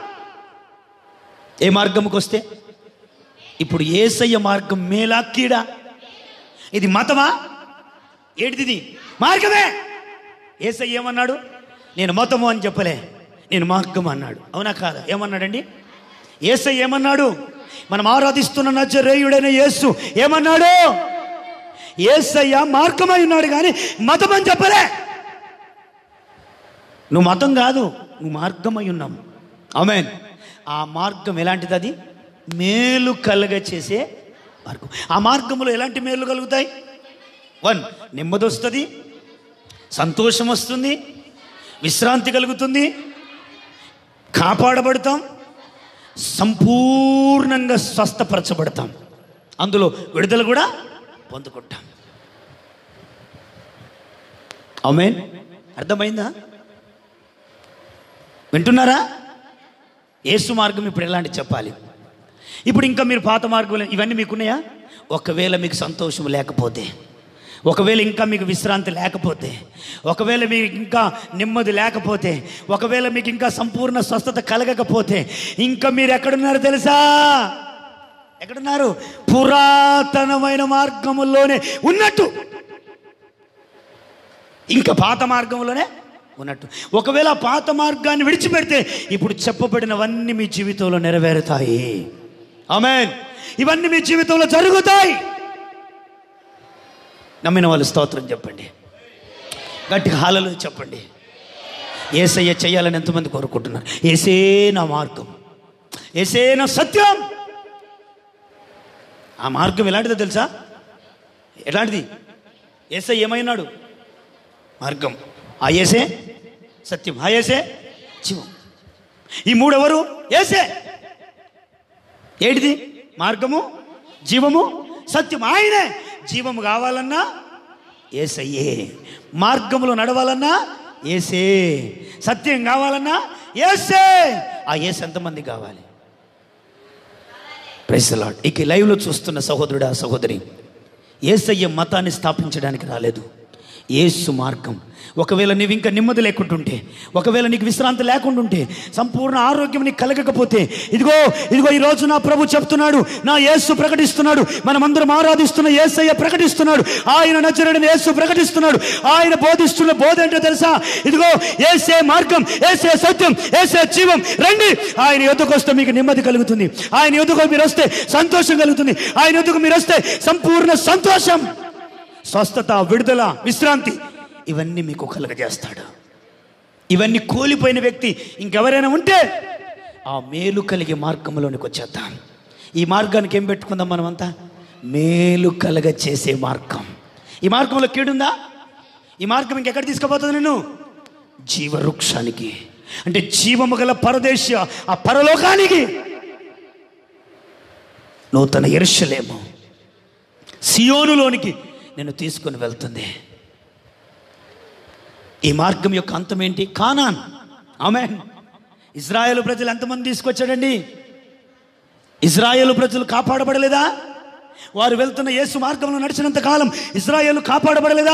ఏ మార్గముకు వస్తే? ఇప్పుడు యేసయ్య మార్గం మేలా కీడా? ఇది మతమా? ఏంటిది? మార్గమే. యేసయ్య ఏమన్నాడు? నేను మతము అని చెప్పలే, నేను మార్గం అన్నాడు. అవునా కాదా? ఏమన్నాడండి? యేసయ్య ఏమన్నాడు? మనం ఆరాధిస్తున్న నజరేయుడైన యేసు ఏమన్నాడు? యేసయ్య మార్గమై ఉన్నాడు కానీ మతం అని చెప్పలే. నువ్వు మతం కాదు, నువ్వు మార్గమై ఉన్నావు. ఆమేన్. ఆ మార్గం ఎలాంటిది? అది మేలు కలగ చేసే మార్గం. ఆ మార్గంలో ఎలాంటి మేలు కలుగుతాయి? వన్, నెమ్మది వస్తుంది, సంతోషం వస్తుంది, విశ్రాంతి కలుగుతుంది, కాపాడబడతాం, సంపూర్ణంగా స్వస్థపరచబడతాం, అందులో విడుదల కూడా పొందుకుంటాం. ఆమేన్. అర్థమైందా? వింటున్నారా? యేసు మార్గం ఇప్పుడు ఎలాంటి చెప్పాలి? ఇప్పుడు ఇంకా మీరు పాత మార్గం ఇవన్నీ మీకున్నాయా? ఒకవేళ మీకు సంతోషం లేకపోతే, ఒకవేళ ఇంకా మీకు విశ్రాంతి లేకపోతే, ఒకవేళ మీకు ఇంకా నెమ్మది లేకపోతే, ఒకవేళ మీకు ఇంకా సంపూర్ణ స్వస్థత కలగకపోతే, ఇంకా మీరు ఎక్కడున్నారో తెలుసా? ఎక్కడున్నారు? పురాతనమైన మార్గములోనే ఉన్నట్టు, ఇంకా పాత మార్గంలోనే ఉన్నట్టు. ఒకవేళ పాత మార్గాన్ని విడిచిపెడితే ఇప్పుడు చెప్పబడినవన్నీ మీ జీవితంలో నెరవేరుతాయి. ఆమేన్. ఇవన్నీ మీ జీవితంలో జరుగుతాయి. నమ్మిన వాళ్ళు స్తోత్రం చెప్పండి, గట్టిగా హల్లెలూయా చెప్పండి. యేసయ్య చేయాలని ఎంతమంది కోరుకుంటున్నారు? యేసే నా మార్గం, యేసే నా సత్యం. ఆ మార్గం ఎలాంటిదో తెలుసా? ఎలాంటిది? యేసయ్య ఏమైనాడు? మార్గం. ఆ యేసే సత్యం, ఆ యేసే జీవం. ఈ మూడెవరు? యేసే. ఏంటిది? మార్గము, జీవము, సత్యం. ఆయనే. జీవము కావాలన్నా యేసయ్యే, మార్గములో నడవాలన్నా యేసే, సత్యం కావాలన్నా యేసే. ఆ యేసు ఎంతమంది కావాలి? Praise the lord. ఇక లైవ్లో చూస్తున్న సహోదరుడా సహోదరి, యేసయ్య మతాన్ని స్థాపించడానికి రాలేదు, యేసు మార్గం. ఒకవేళ నీవు ఇంకా నెమ్మది లేకుంటుంటే, ఒకవేళ నీకు విశ్రాంతి లేకుంటుంటే, సంపూర్ణ ఆరోగ్యం నీకు కలగకపోతే, ఇదిగో ఇదిగో ఈరోజు నా ప్రభు చెప్తున్నాడు, నా యేసు ప్రకటిస్తున్నాడు, మనమందరం ఆరాధిస్తున్న యేసయ్య ప్రకటిస్తున్నాడు, ఆయన నజరేయుడైన యేసు ప్రకటిస్తున్నాడు. ఆయన బోధిస్తున్న బోధ ఏంటో తెలుసా? ఇదిగో యేసే మార్గం, యేసే సత్యం, యేసే జీవం. రండి, ఆయన యొద్దకు వస్తే మీకు నెమ్మది కలుగుతుంది, ఆయన యొద్దకు మీరు వస్తే సంతోషం కలుగుతుంది, ఆయన యొద్దకు మీరు వస్తే సంపూర్ణ సంతోషం, స్వస్థత, విడుదల, విశ్రాంతి ఇవన్నీ మీకు కలుగజేస్తాడు. ఇవన్నీ కోల్పోయిన వ్యక్తి ఇంకెవరైనా ఉంటే ఆ మేలు కలిగే మార్గంలోనికి వచ్చేద్దాం. ఈ మార్గానికి ఏం పెట్టుకుందాం మనమంతా? మేలు కలగ చేసే మార్గం. ఈ మార్గంలో కీడుందా? ఈ మార్గం ఇంకెక్కడ తీసుకుపోతుంది నిన్ను? జీవవృక్షానికి, అంటే జీవము గల పరదేశ ఆ పరలోకానికి, నూతన యెరూషలేము సియోనులోనికి నిన్ను తీసుకుని వెళ్తుంది. ఈ మార్గం యొక్క అంతం ఏంటి? కానాన్. ఆమేన్. ఇజ్రాయేలు ప్రజలు ఎంతమంది తీసుకొచ్చాడండి? ఇజ్రాయేలు ప్రజలు కాపాడబడలేదా? వారు వెళ్తున్న యేసు మార్గంలో నడిచినంత కాలం ఇజ్రాయేలు కాపాడబడలేదా?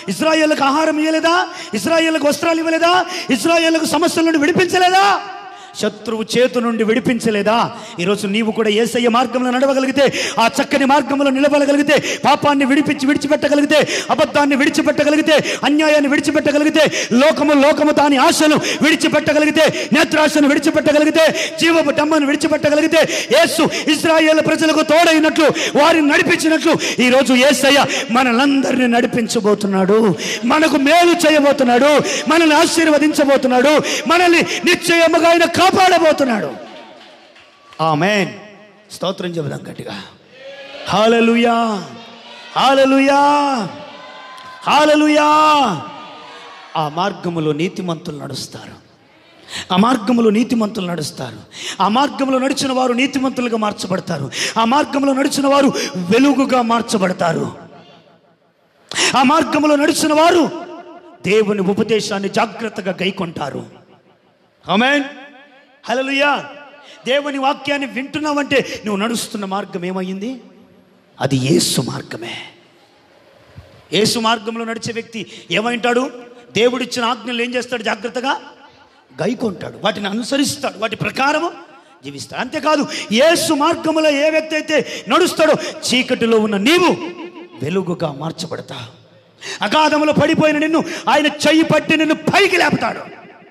ఇజ్రాయేలుకు ఆహారం ఇవ్వలేదా? ఇజ్రాయేలుకు వస్త్రాలు ఇవ్వలేదా? ఇజ్రాయేలుకు సమస్యల నుండి విడిపించలేదా? శత్రువు చేతు నుండి విడిపించలేదా? ఈరోజు నీవు కూడా యేసయ్య మార్గంలో నడవగలిగితే, ఆ చక్కని మార్గంలో నిలబడగలిగితే, పాపాన్ని విడిపించి విడిచిపెట్టగలిగితే, అబద్ధాన్ని విడిచిపెట్టగలిగితే, అన్యాయాన్ని విడిచిపెట్టగలిగితే, లోకము లోకము దాని ఆశను విడిచిపెట్టగలిగితే, నేత్రాశను విడిచిపెట్టగలిగితే, జీవపు డమ్మను విడిచిపెట్టగలిగితే, యేసు ఇశ్రాయేలు ప్రజలకు తోడైనట్లు వారిని నడిపించినట్లు ఈరోజు యేసయ్య మనలందరినీ నడిపించబోతున్నాడు. మనకు మేలు చేయబోతున్నాడు, మనల్ని ఆశీర్వదించబోతున్నాడు, మనల్ని నిశ్చయముగా ఆయన కాపాడబోతున్నాడు. ఆమేన్. స్తోత్రం చెబుదాం గట్టిగా. హల్లెలూయా, హల్లెలూయా, హల్లెలూయా. ఆ మార్గములో నీతిమంతులు నడుస్తారు, ఆ మార్గంలో నీతిమంతులు నడుస్తారు. ఆ మార్గంలో నడిచిన వారు నీతిమంతులుగా మార్చబడతారు. ఆ మార్గంలో నడిచిన వారు వెలుగుగా మార్చబడతారు. ఆ మార్గంలో నడిచిన వారు దేవుని ఉపదేశాన్ని జాగ్రత్తగా గైకొంటారు. ఆమేన్, హల్లెలూయా. దేవుని వాక్యాన్ని వింటున్నావంటే నువ్వు నడుస్తున్న మార్గం ఏమైంది? అది యేసు మార్గమే. యేసు మార్గంలో నడిచే వ్యక్తి ఏమైంటాడు? దేవుడిచ్చిన ఆజ్ఞలు ఏం చేస్తాడు? జాగ్రత్తగా గైకొంటాడు, వాటిని అనుసరిస్తాడు, వాటి ప్రకారము జీవిస్తాడు. అంతేకాదు, యేసు మార్గంలో ఏ వ్యక్తి అయితే నడుస్తాడో చీకటిలో ఉన్న నీవు వెలుగుగా మార్చబడతావు. అగాధములో పడిపోయిన నిన్ను ఆయన చెయ్యి పట్టి నిన్ను పైకి లేపుతాడు.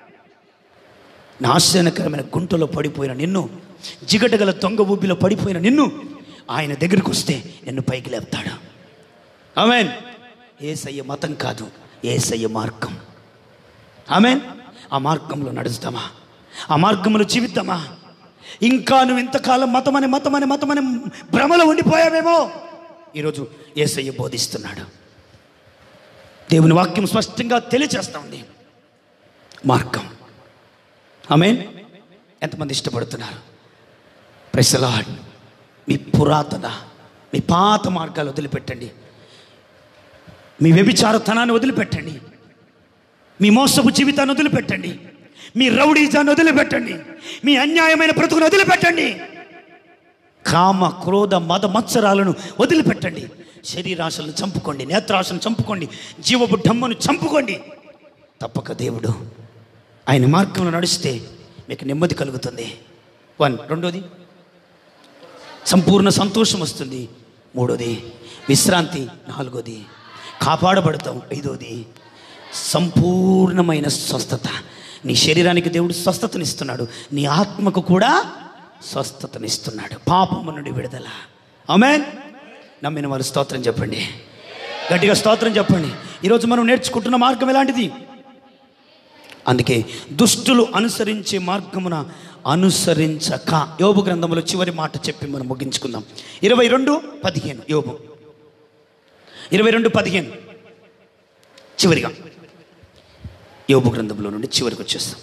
నాశనకరమైన గుంటలో పడిపోయిన నిన్ను, జిగటగల దొంగ ఊబిలో పడిపోయిన నిన్ను ఆయన దగ్గరికి వస్తే నిన్ను పైకి లేపుతాడు. ఆమేన్. యేసయ్య మతం కాదు, యేసయ్య మార్గం. ఆమేన్. ఆ మార్గంలో నడుస్తామా? ఆ మార్గంలో జీవిద్దామా? ఇంకా నువ్వు ఇంతకాలం మతమని మతమని మతమని భ్రమలో ఉండిపోయావేమో. ఈరోజు యేసయ్య బోధిస్తున్నాడు. దేవుని వాక్యం స్పష్టంగా తెలియచేస్తా ఉంది మార్గం. ఆమేన్. ఎంతమంది ఇష్టపడుతున్నారు? Praise the lord. మీ పురాతన, మీ పాత మార్గాలు వదిలిపెట్టండి. మీ వ్యభిచారతనాన్ని వదిలిపెట్టండి. మీ మోసపు జీవితాన్ని వదిలిపెట్టండి. మీ రౌడీజాన్ని వదిలిపెట్టండి. మీ అన్యాయమైన బ్రతుకును వదిలిపెట్టండి. కామ క్రోధ మద మత్సరాలను వదిలిపెట్టండి. శరీరాశలను చంపుకోండి, నేత్రాశను చంపుకోండి, జీవపు ఢమ్మను చంపుకోండి. తప్పక దేవుడు ఆయన మార్గంలో నడిస్తే మీకు నెమ్మది కలుగుతుంది. వన్. రెండోది, సంపూర్ణ సంతోషం వస్తుంది. మూడోది, విశ్రాంతి. నాలుగోది, కాపాడబడతాం. ఐదోది, సంపూర్ణమైన స్వస్థత. నీ శరీరానికి దేవుడు స్వస్థతనిస్తున్నాడు, నీ ఆత్మకు కూడా స్వస్థతనిస్తున్నాడు. పాపము నుండి విడుదల. ఆమేన్. నమ్మిన వారు స్తోత్రం చెప్పండి, గట్టిగా స్తోత్రం చెప్పండి. ఈరోజు మనం నేర్చుకుంటున్న మార్గం ఎలాంటిది? అందుకే దుష్టులు అనుసరించే మార్గమున అనుసరించక. యోబు గ్రంథంలో చివరి మాట చెప్పి మనం ముగించుకుందాం. ఇరవై రెండు పదిహేను యోబు ఇరవై రెండు పదిహేను చివరిగా యోబు గ్రంథంలో నుండి చివరికి వచ్చేస్తాం.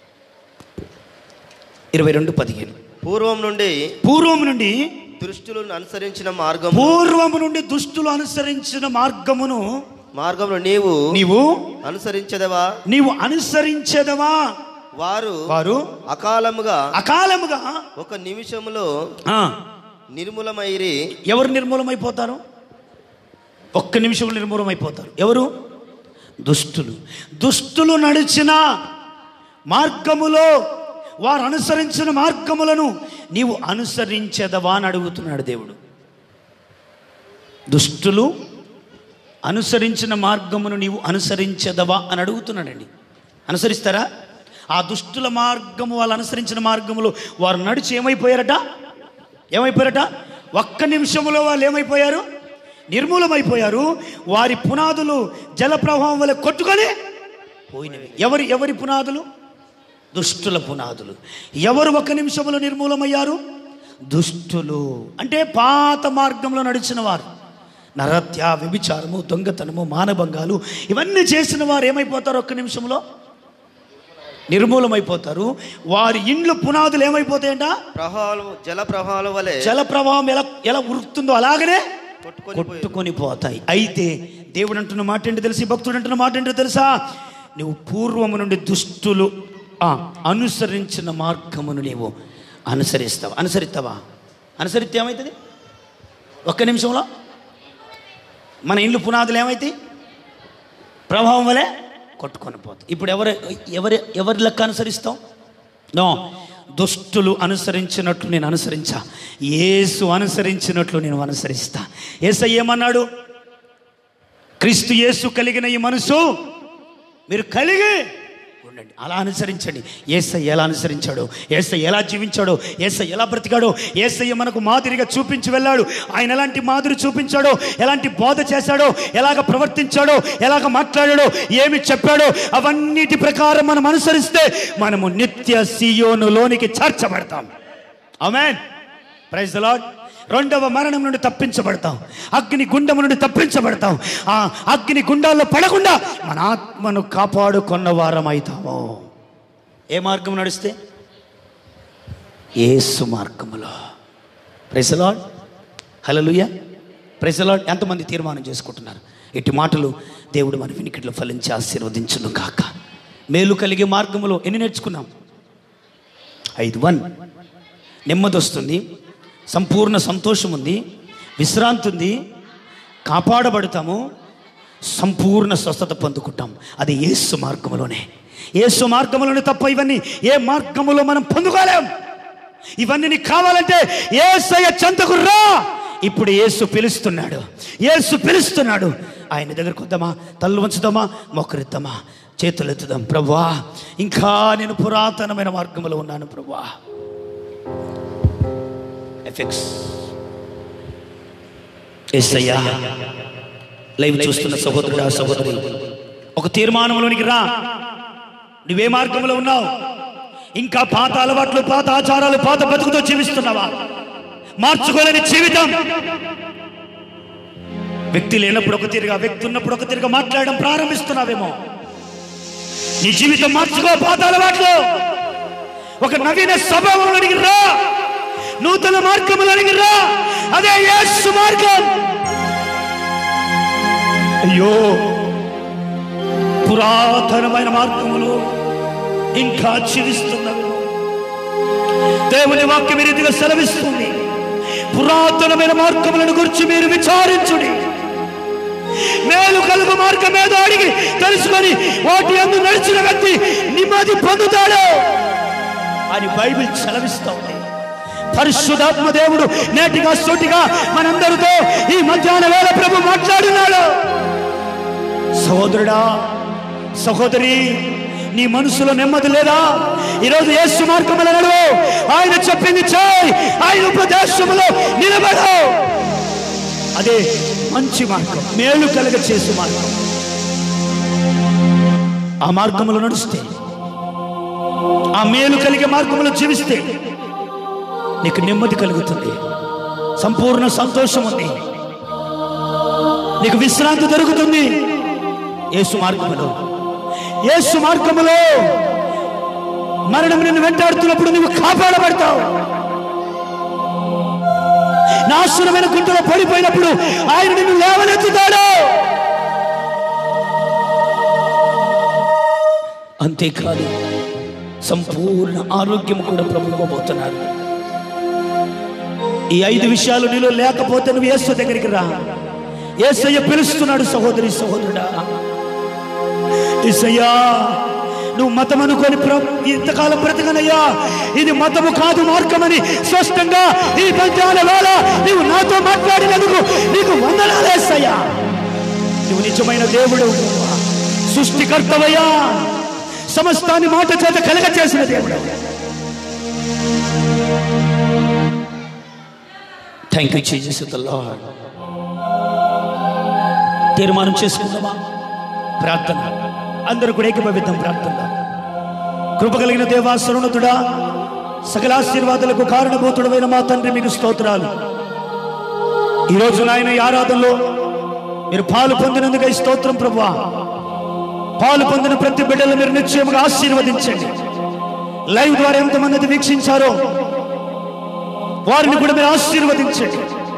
ఇరవై రెండు పదిహేను. పూర్వం నుండి పూర్వం నుండి దుష్టులు అనుసరించిన మార్గం పూర్వము నుండి దుష్టులు అనుసరించిన మార్గమును మార్గంలో నీవు నీవు అనుసరించదవా నీవు అనుసరించదవా వారు వారు అకాలముగా అకాలముగా ఒక నిమిషములో ఆ నిర్మూలమైరి. ఎవరు నిర్మూలమైపోతారు? ఒక్క నిమిషంలో నిర్మూలమైపోతారు. ఎవరు? దుష్టులు. దుష్టులు నడిచిన మార్గములో, వారు అనుసరించిన మార్గములను నీవు అనుసరించదవా అని అడుగుతున్నాడు దేవుడు. దుష్టులు అనుసరించిన మార్గమును నీవు అనుసరించదవా అని అడుగుతున్నాడండి. అనుసరిస్తారా? ఆ దుష్టుల మార్గము, వాళ్ళు అనుసరించిన మార్గములో వారు నడిచి ఏమైపోయారట? ఏమైపోయారట? ఒక్క నిమిషంలో వాళ్ళు ఏమైపోయారు? నిర్మూలమైపోయారు. వారి పునాదులు జల ప్రవాహం వల్ల కొట్టుకొని పోయినవి. ఎవరి ఎవరి పునాదులు? దుష్టుల పునాదులు. ఎవరు ఒక్క నిమిషంలో నిర్మూలమయ్యారు? దుష్టులు. అంటే పాత మార్గంలో నడిచిన వారు. నరత్య, వ్యభిచారము, దొంగతనము, మానభంగాలు ఇవన్నీ చేసిన వారు ఏమైపోతారు? ఒక్క నిమిషంలో నిర్మూలమైపోతారు. వారి ఇండ్లు పునాదులు ఏమైపోతాయంట? ప్రవాహాలు, జల ప్రవాహాల వలె, జల ప్రవాహం ఎలా ఎలా ఉరుకుతుందో అలాగనే కొట్టుకొని పోతాయి. అయితే దేవుడు అంటున్న మాట ఏంటో తెలిసి, భక్తుడు అంటున్న మాట ఏంటో తెలుసా? నువ్వు పూర్వము నుండి దుష్టులు అనుసరించిన మార్గమును నీవు అనుసరిస్తావా? అనుసరిస్తావా? అనుసరిస్తే ఏమవుతుంది? ఒక్క నిమిషంలో మన ఇండ్లు పునాదులు ఏమవుతాయి? ప్రభావం వలె కొట్టుకొని పోతాయి. ఇప్పుడు ఎవరు ఎవరి ఎవరి లెక్క అనుసరిస్తాం? నో, దుష్టులు అనుసరించినట్లు నేను అనుసరించా, యేసు అనుసరించినట్లు నేను అనుసరిస్తా. యేసయ్య ఏమన్నాడు? క్రీస్తు యేసు కలిగిన ఈ మనసు మీరు కలిగి ఉండండి, అలా అనుసరించండి. యేసయ్య ఎలా అనుసరించాడో, యేసయ్య ఎలా జీవించాడో, యేసయ్య ఎలా బ్రతికాడో, యేసయ్య మనకు మాదిరిగా చూపించి వెళ్ళాడు. ఆయన ఎలాంటి మాదిరి చూపించాడో, ఎలాంటి బోధ చేశాడో, ఎలాగ ప్రవర్తించాడో, ఎలాగ మాట్లాడాడో, ఏమి చెప్పాడో, అవన్నిటి ప్రకారం మనం అనుసరిస్తే మనము నిత్య సీయోనులోనికి చేర్చబడతాం. ఆమేన్, ప్రైజ్ ది లార్డ్. రెండవ మరణం నుండి తప్పించబడతాం, అగ్ని గుండము నుండి తప్పించబడతాం. ఆ అగ్ని గుండాల్లో పడకుండా మన ఆత్మను కాపాడుకున్న వారం అవుతాము. ఏ మార్గం నడిస్తే? యేసు మార్గములో. ప్రైజ్ ది లార్డ్, హల్లెలూయా, ప్రైజ్ ది లార్డ్. ఎంతమంది తీర్మానం చేసుకుంటున్నారు? ఇటు మాటలు దేవుడు మన వినికిడిలో ఫలించి ఆశీర్వదించును కాక. మేలు కలిగే మార్గములో ఎన్ని నేర్చుకున్నాం? ఐదు. వన్, నెమ్మది వస్తుంది, సంపూర్ణ సంతోషం ఉంది, విశ్రాంతి ఉంది, కాపాడబడతాము, సంపూర్ణ స్వస్థత పొందుకుంటాం. అది యేసు మార్గములోనే. యేసు మార్గములోనే తప్ప ఇవన్నీ ఏ మార్గములో మనం పొందుకోలేం. ఇవన్నీ నీకు కావాలంటే యేసయ్య చెంతకు రా. ఇప్పుడు యేసు పిలుస్తున్నాడు, యేసు పిలుస్తున్నాడు. ఆయన దగ్గరకు వద్దామా? తల్లు వంచుదామా? మొక్కరిద్దామా? చేతులు ఎత్తుదాం. ప్రభువా, ఇంకా నేను పురాతనమైన మార్గంలో ఉన్నాను ప్రభువా. ఎఫెక్ట్స్ యేసయ్యా, లైవ్ చూస్తున్న సహోదరుడా సహోదరి, ఒక తీర్మానంలోనికి రా. నువ్వే మార్గంలో ఉన్నావు? ఇంకా పాత అలవాట్లు, పాత ఆచారాలు, పాత బతుకుతో జీవిస్తున్నావా? మార్చుకోలేని జీవితం. వ్యక్తి లేనప్పుడు ఒక తీరుగా, వ్యక్తి ఉన్నప్పుడు ఒక తీరుగా మాట్లాడడం ప్రారంభిస్తున్నావేమో. నీ జీవితం మార్చుకో. పాత అలవాట్లు, ఒక నవీన స్వభావంలోనికి రా, నూతన మార్గములోనికి రా. అదే యేసు మార్గం. అయ్యో, పురాతనమైన మార్గములు ఇంకా జీవిస్తున్నారు. దేవుని వాక్యం ఈ రీతిగా సెలవిస్తుంది. పురాతనమైన మార్గములను గురించి మీరు విచారించుడి, మేలు కలుగు మార్గం ఏదో అడిగి తెలుసుకొని వాటి యందు నడిచిన వ్యక్తి నెమ్మది పొందుతాడు అని బైబిల్ సెలవిస్తుంది. పరిశుద్ధాత్మ దేవుడు నేటిగా సూటిగా మనందరితో ఈ మధ్యాహ్న వేళ ప్రభు మాట్లాడున్నాడు. సహోదరుడా సహోదరి, నీ మనసులో నెమ్మది లేదా? ఈరోజు యేసు మార్గములో నడువు. ఆయన చెప్పింది చేయి, ఆయన ఉపదేశములో నిలబడు. అదే మంచి మార్గం, మేలు కలుగ చేసే మార్గం. ఆ మార్గములో నడుస్తే, ఆ మేలు కలిగే మార్గములో జీవిస్తే నీకు నెమ్మది కలుగుతుంది, సంపూర్ణ సంతోషం ఉంది, నీకు విశ్రాంతి దొరుకుతుంది. యేసు మార్గములో, యేసు మార్గములో మరణం నిన్ను వెంటాడుతున్నప్పుడు నువ్వు కాపాడబడతావు. నాశనమైన గుంటలో పడిపోయినప్పుడు ఆయన నిన్ను లేవనెత్తుతాడు. అంతేకాదు, సంపూర్ణ ఆరోగ్యం కూడా ప్రభు ఇవ్వబోతున్నారు. ఈ ఐదు విషయాలు నీలో లేకపోతే నువ్వు యేసు దగ్గరికి రా. యేసయ్య పిలుస్తున్నాడు. సహోదరి సహోదరుడా, యేసయ్యా, నువ్వు మతం అనుకొని ఇంతకాలం బ్రతకనయ్యా, ఇది మతము కాదు మార్గమని స్పష్టంగా ఈ పంచాల వేళ నువ్వు నాతో మాట్లాడినందుకు నీకు వందనాలు యేసయ్యా. నువ్వు నిజమైన దేవుడు, సృష్టికర్తవయ్యా, సమస్తాన్ని మాట చేత కలగ చేసిన దేవుడు. Thank you Jesus the lord. తీర్మానం చేసుకుందామా? ప్రార్థన అందరూ కూడా ఏకీభవిద్దాం. ప్రార్థన. కృప కలిగిన దేవా, సర్వోన్నతుడా, సకల ఆశీర్వాదాలకు కారణభూతుడమైన మా తండ్రి, మీకు స్తోత్రాలు. ఈరోజు నాయన ఈ ఆరాధనలో మీరు పాలు పొందినందుకు ఈ స్తోత్రం ప్రభువా. పాలు పొందిన ప్రతి బిడ్డలు మీరు నిశ్చయముగా ఆశీర్వదించండి. లైవ్ ద్వారా ఎంతమంది వీక్షించారో వారిని కూడా మీరు ఆశీర్వదించండి.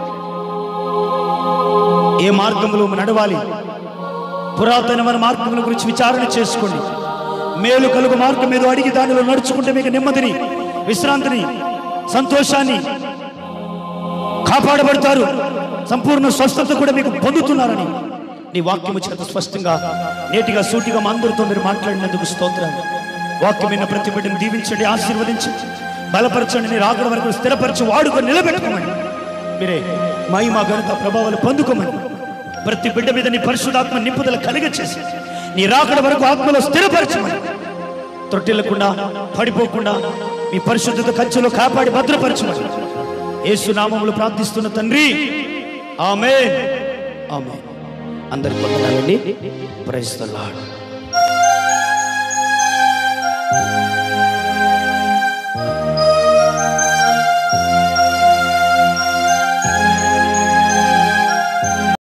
ఏ మార్గంలో నడవాలి, పురాతనమైన మార్గముల గురించి విచారణ చేసుకోండి. మేలు కలుగు మార్గం ఏదో అడిగి దానిలో నడుచుకుంటే మీకు నెమ్మదిని, విశ్రాంతిని, సంతోషాన్ని కాపాడబడతారు. సంపూర్ణ స్వస్థత కూడా మీకు పొందుతున్నారని నీ వాక్యము చేత స్పష్టంగా నేటిగా సూటిగా మా అందరితో మీరు మాట్లాడినందుకు స్తోత్రం. వాక్యం విన్న ప్రతి బిడ్డను దీవించండి, ఆశీర్వదించండి. బలపరచండి, నీ రాకడ వరకు స్థిరపరచి వాడుకొని నిలబెట్టుకోమని, మీరే మహిమ ఘనత ప్రభావాలు పొందుకోమని, ప్రతి బిడ్డ మీద నీ పరిశుద్ధాత్మ నింపుదల కలిగచేసి నీ రాకడ వరకు ఆత్మలో స్థిరపరచమని, తొట్టిల్లకుండా పడిపోకుండా మీ పరిశుద్ధత కంచెలో కాపాడి భద్రపరచమని యేసు నామములో ప్రార్థిస్తున్న తండ్రి, ఆమేన్ ఆమేన్. అందరికి వందనాలండి. Praise the lord.